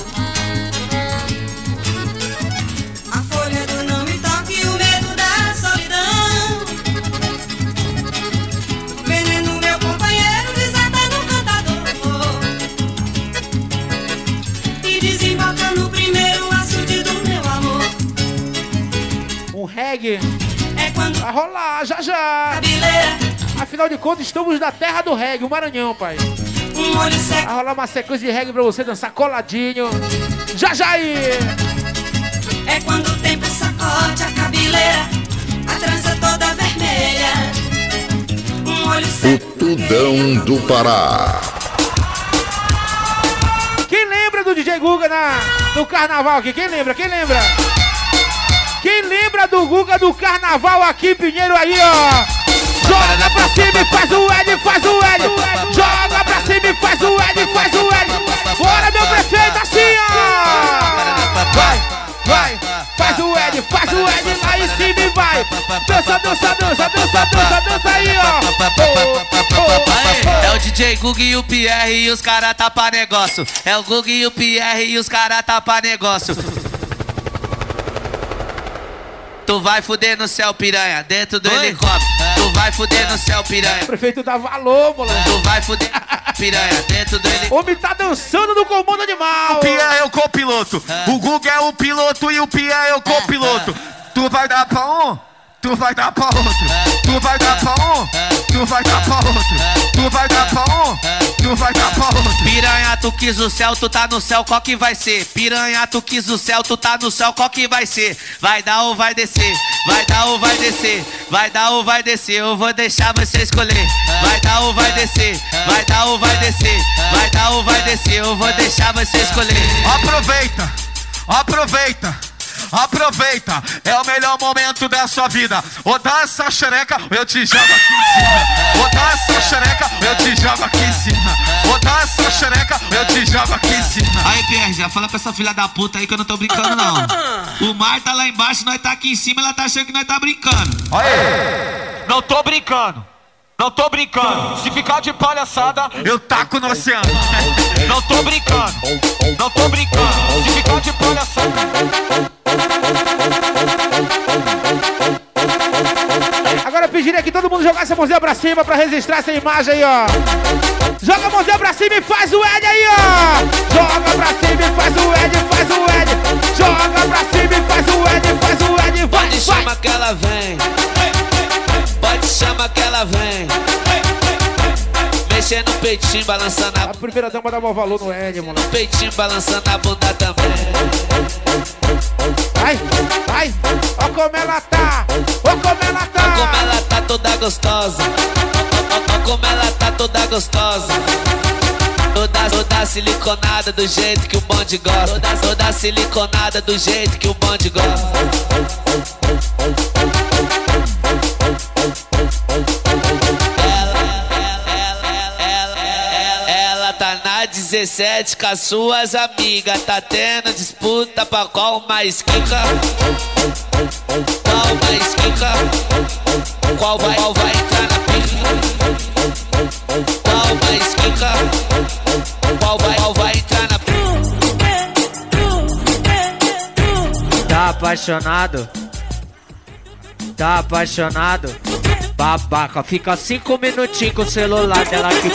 Reggae é quando vai rolar já já. Cabeleira. Afinal de contas, estamos na terra do reggae, o Maranhão, pai. Um olho seco. Vai rolar uma sequência de reggae pra você dançar coladinho. Já já aí. É quando o tempo sacode a cabeleira, a trança toda vermelha. Um olho seco. O Tudão do Pará. Quem lembra do D J Guga na, no carnaval aqui? Quem lembra? Quem lembra? Quem lembra do Guga do carnaval aqui, Pinheiro, aí, ó? Joga pra cima e faz o L, faz o L. Joga pra cima e faz o L, faz o L. Bora, meu prefeito, assim, ó. Vai, vai, faz o L, faz o L lá em cima e vai. Dança, dança, dança, dança, dança, dança aí, ó. Oh, oh, oh. É o D J Guga e o Pierre e os caras tapa negócio. É o Guga e o Pierre e os caras tapa negócio. Tu vai fuder no céu, piranha, dentro do Oi? helicóptero. Tu vai fuder no céu, piranha. O prefeito dá valor, moleque. Tu vai fuder, piranha, dentro do helicóptero. O homem tá dançando no comando animal. O Pia é o copiloto. É. O Guga é o piloto e o Pia é o copiloto. É. É. Tu vai dar pra um, tu vai dar pra outro. É. Tu vai dar pra um, é. tu vai dar pra outro. É. Tu vai dar pra um, é. tu vai dar pra outro. Piranha, tu quis o céu, tu tá no céu, qual que vai ser? Piranha, tu quis o céu, tu tá no céu, qual que vai ser? Vai dar ou vai descer? Vai dar ou vai descer? Vai dar ou vai descer? Eu vou deixar você escolher. Vai dar ou vai descer? Vai dar ou vai descer? Vai dar ou vai descer? Eu vou deixar você escolher. Aproveita, aproveita. aproveita, é o melhor momento da sua vida. Ou dá essa xereca, ou eu te jogo aqui em cima. Ou dá essa xereca, ou eu te jogo aqui em cima. Ou dá essa xereca, ou eu te jogo aqui em cima. Aí, Pierre, já fala pra essa filha da puta aí que eu não tô brincando, não. O mar tá lá embaixo, nós tá aqui em cima, ela tá achando que nós tá brincando. Aí, não tô brincando. Não tô brincando, se ficar de palhaçada, eu taco no oceano. Não tô brincando, não tô brincando, se ficar de palhaçada. Agora eu pediria que todo mundo jogasse a mãozinha pra cima pra registrar essa imagem aí, ó. Joga a mãozinha pra cima e faz o Ed aí, ó. Joga pra cima e faz o Ed, faz o Ed. Joga pra cima e faz o Ed, faz o Ed, vai, Pode vai. chamar que ela vem. Pode chamar que ela vem. Mexendo no peitinho, balançando a... A primeira dama dá maior valor no Ed, mano. No peitinho, balançando a bunda também. Vai, vai. Ó como ela tá. Ó como ela tá. Ó como ela tá toda gostosa. Ó como ela tá toda gostosa. Toda, toda siliconada do jeito que o bonde gosta. Toda, toda siliconada do jeito que o bonde gosta. Ela tá na dezessete com as suas amigas. Tá tendo disputa pra qual mais quica. Qual mais quica. Qual vai, qual vai entrar na pica. Qual mais quica. Qual vai, qual vai entrar na pica. Tá apaixonado? Tá apaixonado? Babaca, fica cinco minutinhos com o celular dela aqui.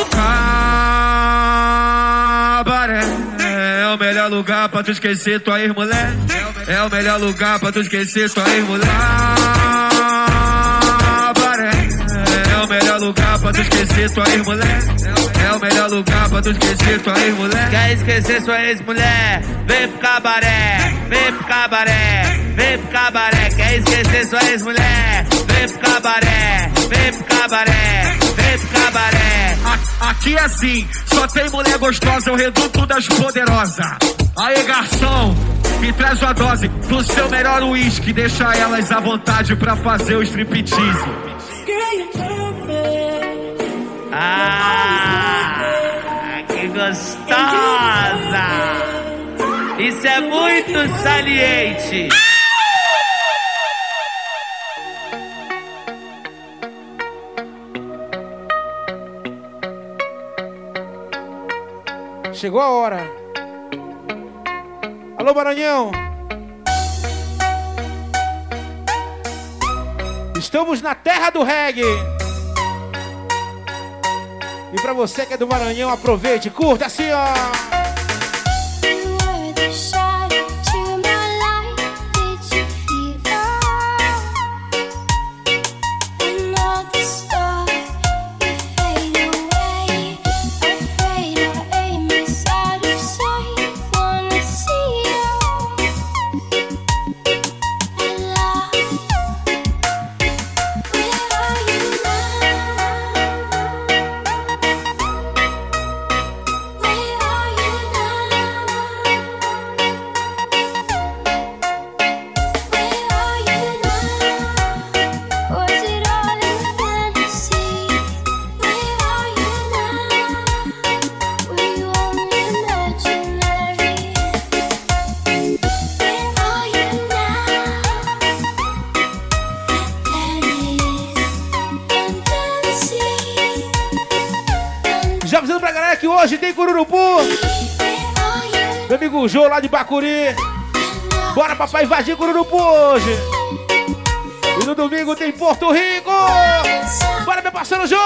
Cabaré é o melhor lugar pra tu esquecer tua ex-mulher. É o melhor lugar pra tu esquecer tua ex-mulher. Cabaré é o melhor lugar pra tu esquecer tua ex-mulher. É o melhor lugar pra tu esquecer tua ex-mulher. Quer esquecer sua ex-mulher? Vem pro cabaré, vem pro cabaré, vem pro cabaré. Quer esquecer sua ex-mulher? Vem pro cabaré, vem pro cabaré, vem pro cabaré. Aqui é assim, só tem mulher gostosa, é o reduto das poderosas. Aí, garçom, me traz uma dose do seu melhor uísque. Deixa elas à vontade pra fazer o striptease. Ah, que gostosa! Isso é muito saliente! Chegou a hora. Alô, Maranhão. Estamos na terra do reggae. E pra você que é do Maranhão, aproveite, curta assim, ó. Já avisando pra galera que hoje tem Cururupu. Meu amigo Jô lá de Bacuri. Bora, papai, invadir Cururupu hoje. E no domingo tem Porto Rico. Bora, meu parceiro Jô.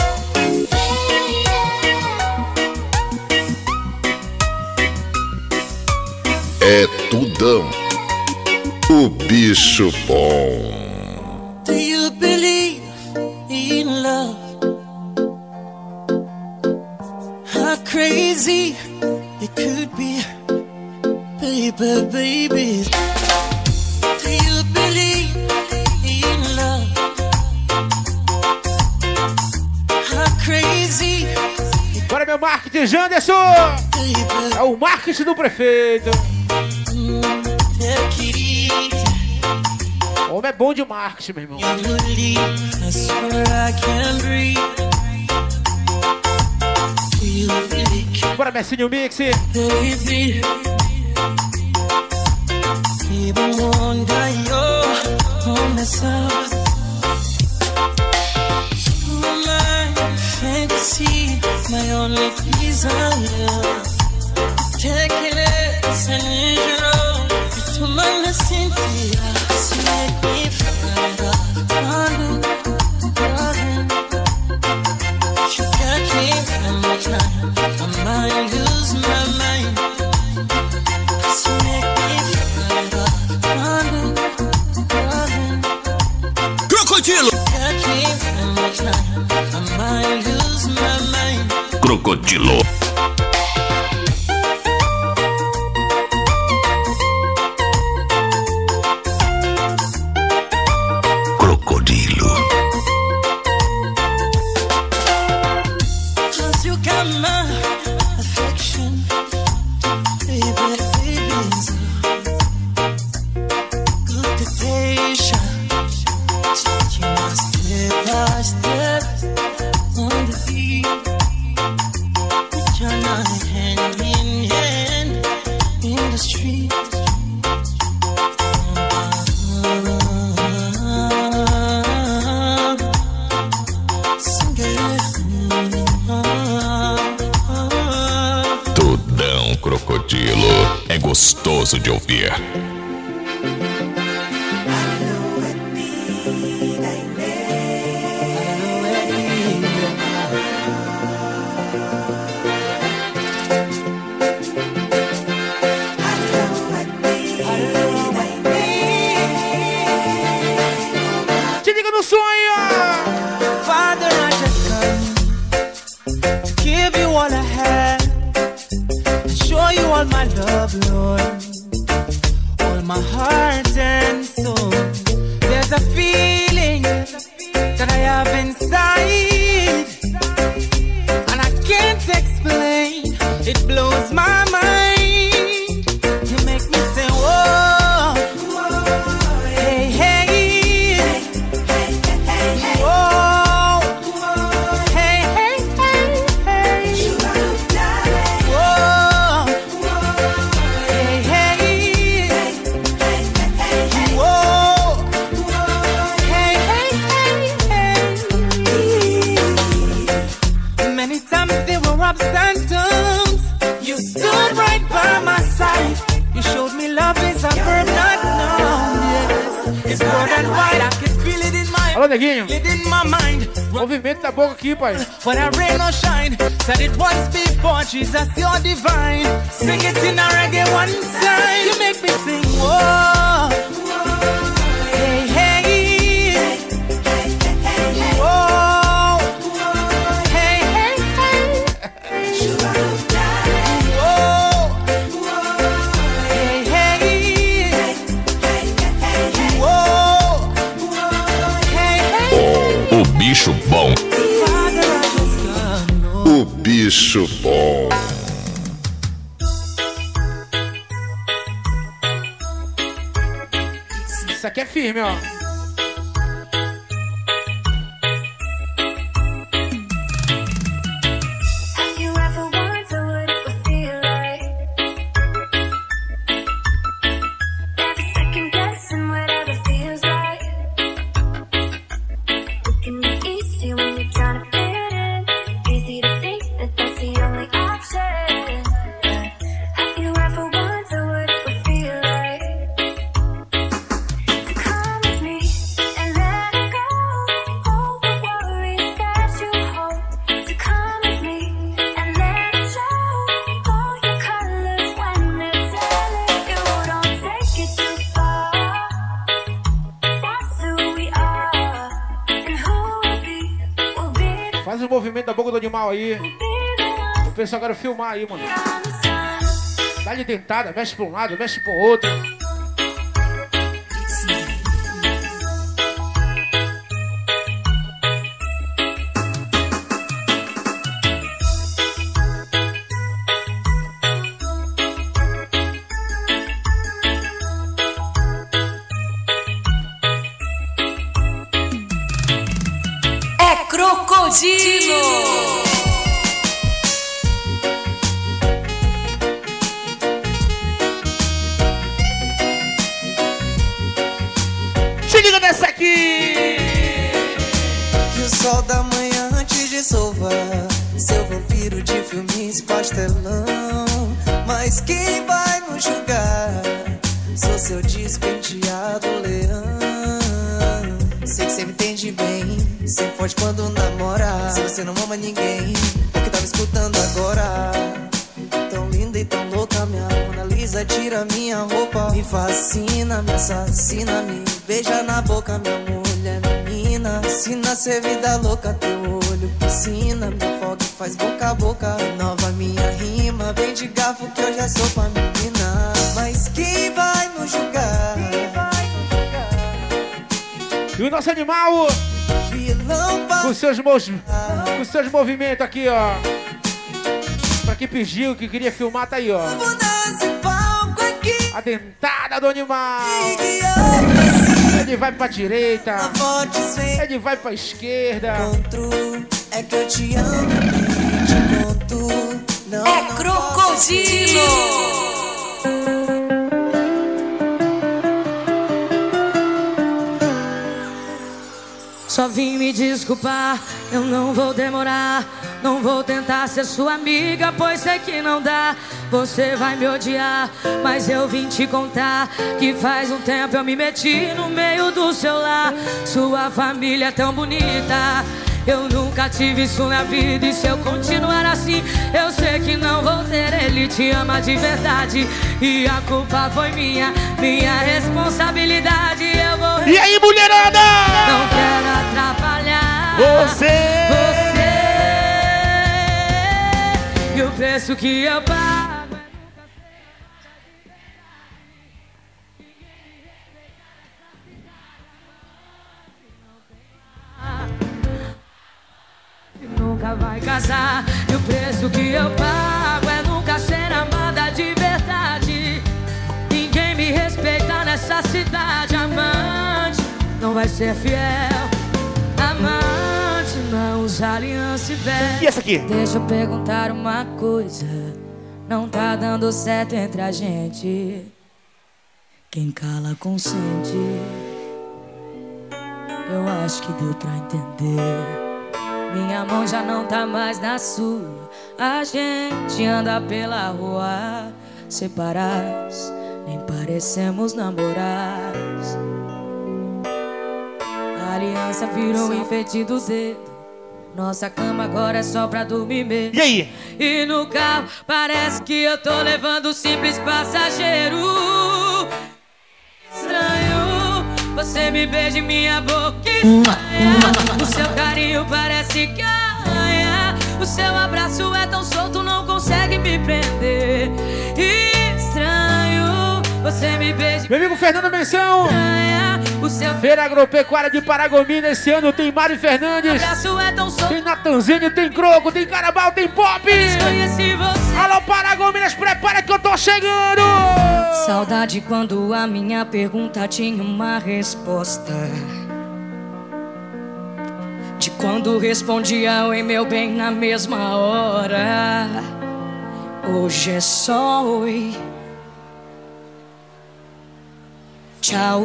É tudão. O bicho bom. Do you believe in love? How crazy it could be, baby, baby. Do you believe in love? How crazy. Bora, meu marketing, Janderson. É o marketing do prefeito. Take it easy. O homem é bom de marketing, meu irmão. I swear I can't breathe. Bora, Messinho Mix. Baby, even wonder you're on the south. My fantasy, my only desire. Taking it, sending it all to my Cynthia. So make me feel like you got me one more time. I might lose my mind. So make me feel like Crocodilo. got me one more time. I might lose my mind. Crocodilo. Crocodilo. Cause you got my affection, baby, baby, so good to taste. You must step by step on the beat. Put your night hand in hand in the street. Tudão Crocodilo. É gostoso de ouvir. Te liga no sonho! Father, I just come to give you all I have, to show you all my love, Lord, all my heart and soul. There's a feeling that I have inside, and I can't explain. It blows my mind. You make me say, whoa, hey, hey, whoa, hey, hey, hey, hey, whoa, hey, hey, whoa, hey, hey, hey. Many times there were ups and downs. You stood right by my side. You showed me love is a verb not known. Yes, it's more than white. I can feel it in my, Alô, neguinho. it in my mind. Movimento da boca aqui, pai. When I rain or shine, said it once before, Jesus, you're divine. Sing it in a reggae one time. You make me sing, whoa, hey, hey, whoa, hey, hey, hey, whoa, hey, hey, whoa, hey, hey. O bicho bom. Father, I just love. O bicho bom. Isso aqui é firme, ó. Have you ever wondered what it would feel like? Never second guessing whatever feels like. It can be easy when you're trying to fit in. Easy to think that that's the only option. But have you ever wondered what it would feel like? To come with me and let it go. All the worries that you hold. To come with me and let it show. All your colors when they're telling you don't take it too far. That's who we are and who we'll be. We'll be the Faz o movimento da boca do animal aí. O pessoal quer filmar aí, mano. Dá-lhe dentada, mexe pra um lado, mexe pro outro. Crocodilo. Se liga nessa aqui! E o sol da manhã antes de sovar, seu vampiro de filmes pastelão. Mas quem vai nos julgar? Sou seu despenteado leão. Sei que cê me entende bem, cê forte quando namora. Se você não ama ninguém, o que tava escutando agora? Tão linda e tão louca, minha Mona Lisa tira minha roupa. Me fascina, me assassina, me beija na boca, minha mulher menina. Se nascer vida louca, teu olho piscina, me afoga e faz boca a boca. Renova minha rima, vem de garfo que eu já sou pra menina. Mas quem vai nos julgar? E o nosso animal com seus, mov... com seus movimentos aqui, ó. Pra quem pediu, que queria filmar, tá aí, ó. A dentada do animal. Ele vai pra direita, ele vai pra esquerda. É que eu te amo e te conto. Não, é Crocodilo. Só vim me desculpar, eu não vou demorar. Não vou tentar ser sua amiga, pois sei que não dá. Você vai me odiar, mas eu vim te contar que faz um tempo eu me meti no meio do seu lar. Sua família é tão bonita, eu nunca tive isso na vida. E se eu continuar assim, eu sei que não vou ter. Ele te ama de verdade e a culpa foi minha, minha responsabilidade. Eu vou... E aí, mulherada? Não quero atrapalhar Você, você. E o preço que eu pago nunca vai casar. E o preço que eu pago é nunca ser amada de verdade. Ninguém me respeita nessa cidade. Amante não vai ser fiel. Amante não usa aliança e velho. E essa aqui? Deixa eu perguntar uma coisa. Não tá dando certo entre a gente. Quem cala consente. Eu acho que deu pra entender. Minha mão já não tá mais na sua. A gente anda pela rua separados, nem parecemos namorados. A aliança virou um enfeite do dedo. Nossa cama agora é só pra dormir mesmo. E aí? E no carro parece que eu tô levando um simples passageiro. Estranho, você me beija em minha boca e o seu carinho parece que arranha. O seu abraço é tão solto, não consegue me prender. Estranho, você me beija. Meu amigo Fernando Menção, Feira Agropecuária de Paragominas. Esse ano tem Mário Fernandes, tem Natanzinho, tem Croco, tem Carabal, tem Pop. Alô Paragominas, prepara que eu tô chegando. Saudade quando a minha pergunta tinha uma resposta. De quando respondia oi meu bem na mesma hora. Hoje é só oi, tchau,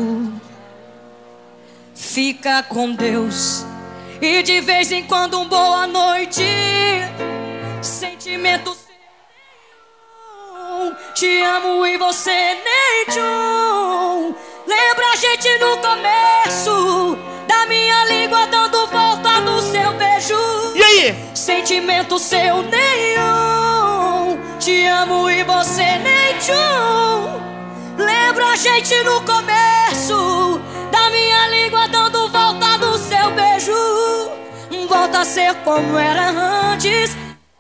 fica com Deus. E de vez em quando um boa noite. Sentimento nenhum. Te amo e você nem tchum. Lembra a gente no começo da minha língua dando volta no seu beijo. E aí? Sentimento seu nenhum. Te amo e você nem tchum. Lembra a gente no começo da minha língua dando volta no seu beijo. Volta a ser como era antes.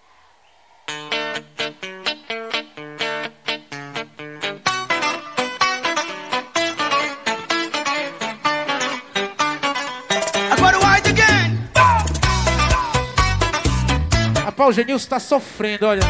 Agora o Wide Again. Rapaz, o Genilson tá sofrendo, olha.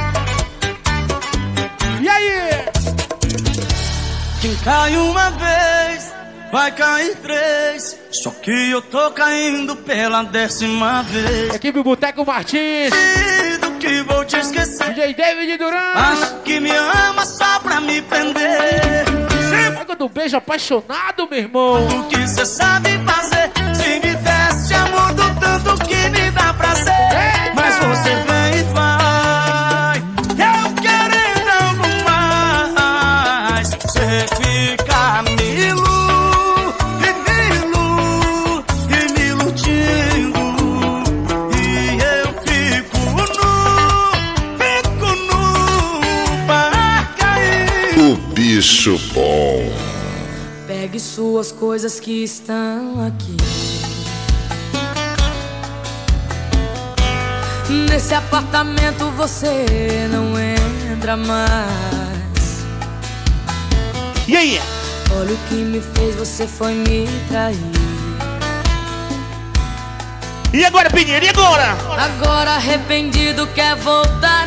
E aí? Quem cai uma vez vai cair três. Só que eu tô caindo pela décima vez. Equipe Boteco Martins. Do que vou te esquecer. D J David Duran. Acho que me ama só pra me prender. Pega do beijo apaixonado, meu irmão. O que cê sabe fazer? Se me desse amor do tanto que me dá prazer. Eita! Mas você vem e vai. Eu querendo algo mais. Cê fica me ilu, e me ilu, e me iludindo. E eu fico nu, fico nu para cair. O bicho bom. Pegue suas coisas que estão aqui. Nesse apartamento você não entra mais. E aí? Olha o que me fez, você foi me trair. E agora, Pinheiro, e agora? Agora arrependido quer voltar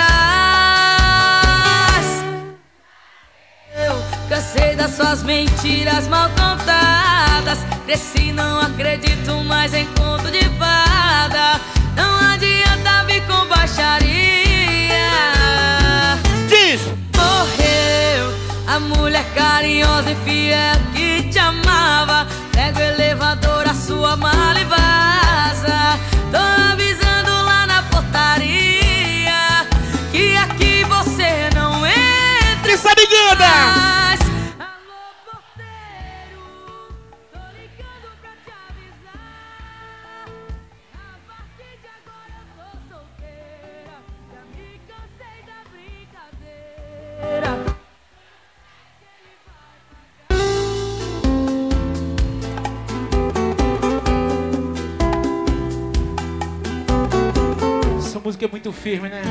atrás. Eu cansei das suas mentiras mal contadas. Cresci, não acredito mais em conto de fada. Não adianta vir com baixaria. Diz! Morreu a mulher carinhosa e fiel que te amava. Pega o elevador, a sua mala e vaza. Tô avisando lá na portaria que aqui você não entra. Isso, amiguinha! Essa música é muito firme, né?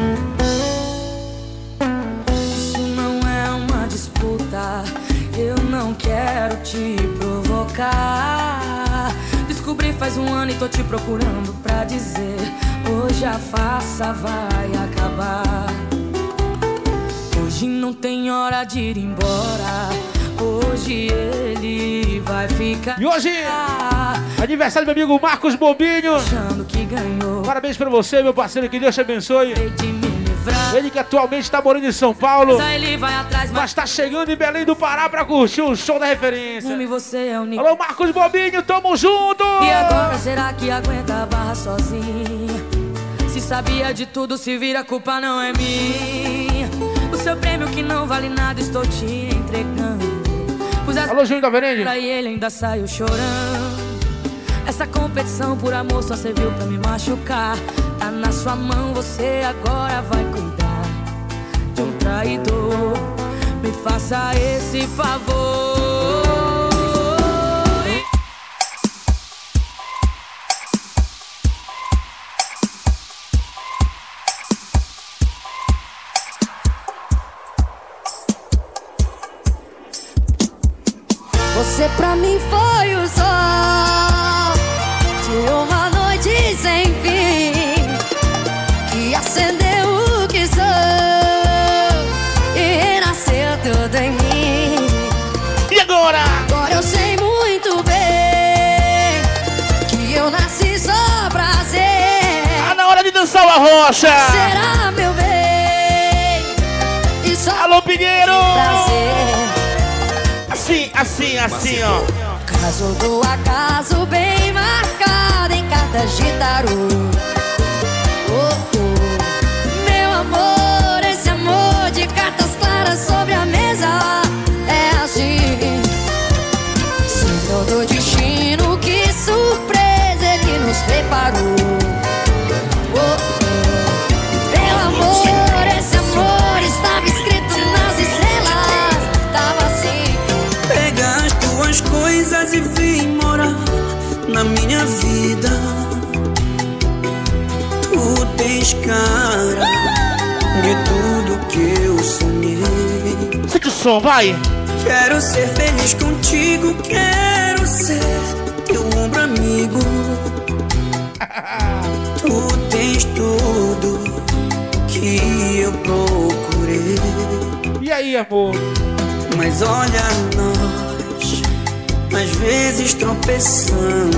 Isso não é uma disputa, eu não quero te provocar. Descobri faz um ano e tô te procurando pra dizer: hoje a farsa vai acabar. Hoje não tem hora de ir embora. Hoje ele vai ficar. E hoje, aniversário do meu amigo Marcos Bobinho. Que ganhou. Parabéns pra você, meu parceiro, que Deus te abençoe. Ele que atualmente está morando em São Paulo, ele vai atrás, mas tá chegando em Belém do Pará pra curtir o show da referência. Você é o Alô, Marcos Bobinho, tamo junto! E agora será que aguenta a barra sozinha? Se sabia de tudo, se vira, a culpa não é minha. O seu prêmio que não vale nada, estou te entregando. Alô, Júnior da Verende. E ele ainda saiu chorando. Essa competição por amor só serviu pra me machucar. Tá na sua mão, você agora vai cuidar de um traidor. Me faça esse favor. Você pra mim foi o sol de uma noite sem fim, que acendeu o que sou e renasceu tudo em mim. E agora? Agora eu sei muito bem que eu nasci só pra ser. Tá na hora de dançar o Arrocha. Será, meu bem? E só alô, Pinheiro! prazer. Assim, assim, assim, ó. Caso do acaso bem marcado em cartas de tarô. Oh, oh. Meu amor, esse amor de cartas claras sobre a mesa é assim. Símbolo do destino, que surpresa ele nos preparou. Oh, oh. Meu amor, esse amor estava escrito nas estrelas. Tava assim. Pegar as tuas coisas e vim morar na minha vida. Tu tens cara de tudo que eu sonhei. Sente o som, vai! Quero ser feliz contigo, quero ser teu ombro amigo. Tu tens tudo que eu procurei. E aí, amor? Mas olha nós, às vezes tropeçamos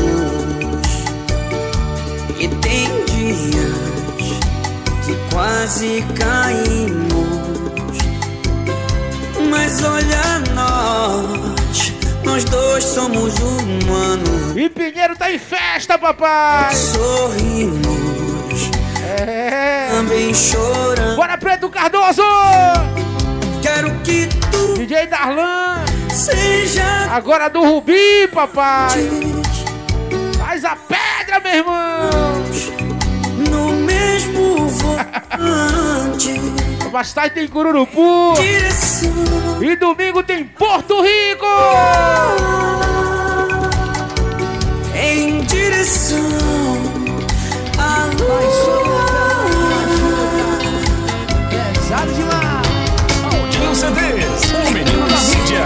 e tem dias que quase caímos. Mas olha nós, nós dois somos humanos. E Pinheiro tá em festa, papai! Sorrimos, é. Também choramos. Bora, Preto Cardoso! Quero que tu, D J Darlan, seja agora do Rubi, papai! Faz a pedra, meu irmão! No mesmo volante. Mais tarde tem Cururupu. Direção. E domingo tem Porto Rico. Em direção à lua. Pesado demais. Aldinho C Ds, o menino da mídia.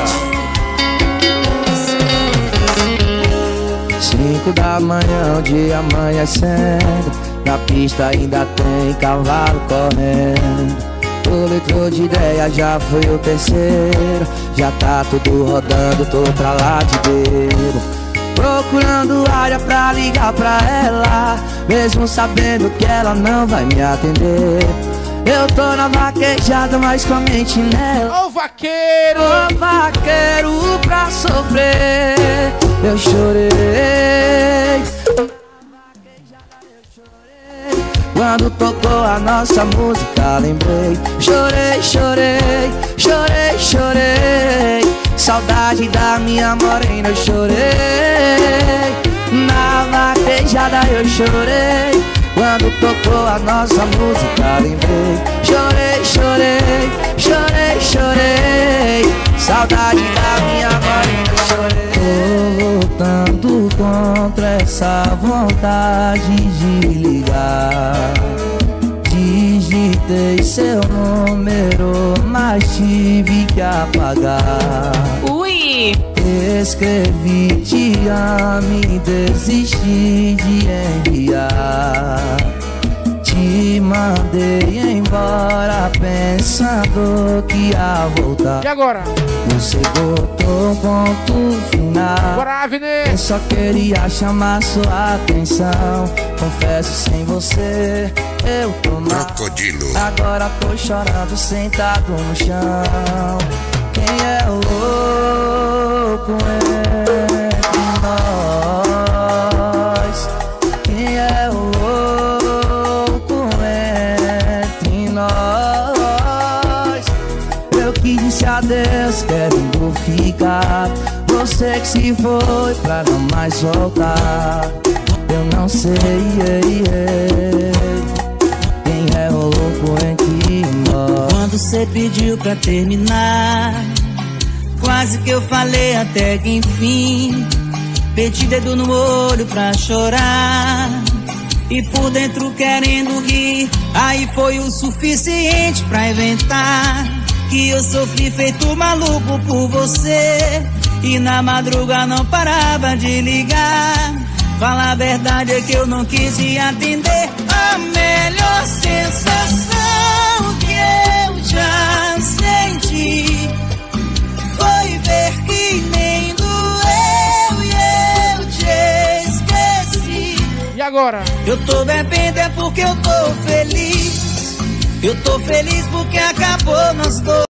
Cinco da manhã, o dia amanhecendo. Na pista ainda tem cavalo correndo. O litro de ideia já foi o terceiro. Já tá tudo rodando, tô pra lá de beira. Procurando área pra ligar pra ela, mesmo sabendo que ela não vai me atender. Eu tô na vaquejada, mas com a mente nela. Ô vaqueiro! Ô vaqueiro pra sofrer. Eu chorei quando tocou a nossa música, lembrei. Chorei, chorei, chorei, chorei. Saudade da minha morena, eu chorei. Na vaquejada eu chorei quando tocou a nossa música, lembrei. Chorei, chorei, chorei, chorei. Saudade da minha morena, eu chorei. Tô lutando contra essa vontade de ligar. Digitei seu número, mas tive que apagar. Ui! Escrevi te amo e desisti de enviar. Te mandei embora pensando que ia voltar. E agora? Você botou um ponto final. Bora, Avner! Eu só queria chamar sua atenção. Confesso, sem você eu tô mal. Crocodilo. Agora tô chorando sentado no chão. Quem é o louco entre nós? Quem é o louco entre nós? Eu que disse adeus querendo ficar. Você que se foi pra não mais voltar. Eu não sei quem é o louco entre nós. Quando você pediu pra terminar, quase que eu falei até que enfim. Meti dedo no olho pra chorar e por dentro querendo rir. Aí foi o suficiente pra inventar que eu sofri feito maluco por você. E na madruga não parava de ligar. Falar a verdade é que eu não quis te atender. A melhor sensação que eu já senti foi ver que nem doeu e eu te esqueci. E agora? Eu tô bebendo é porque eu tô feliz. Eu tô feliz porque acabou nós dois.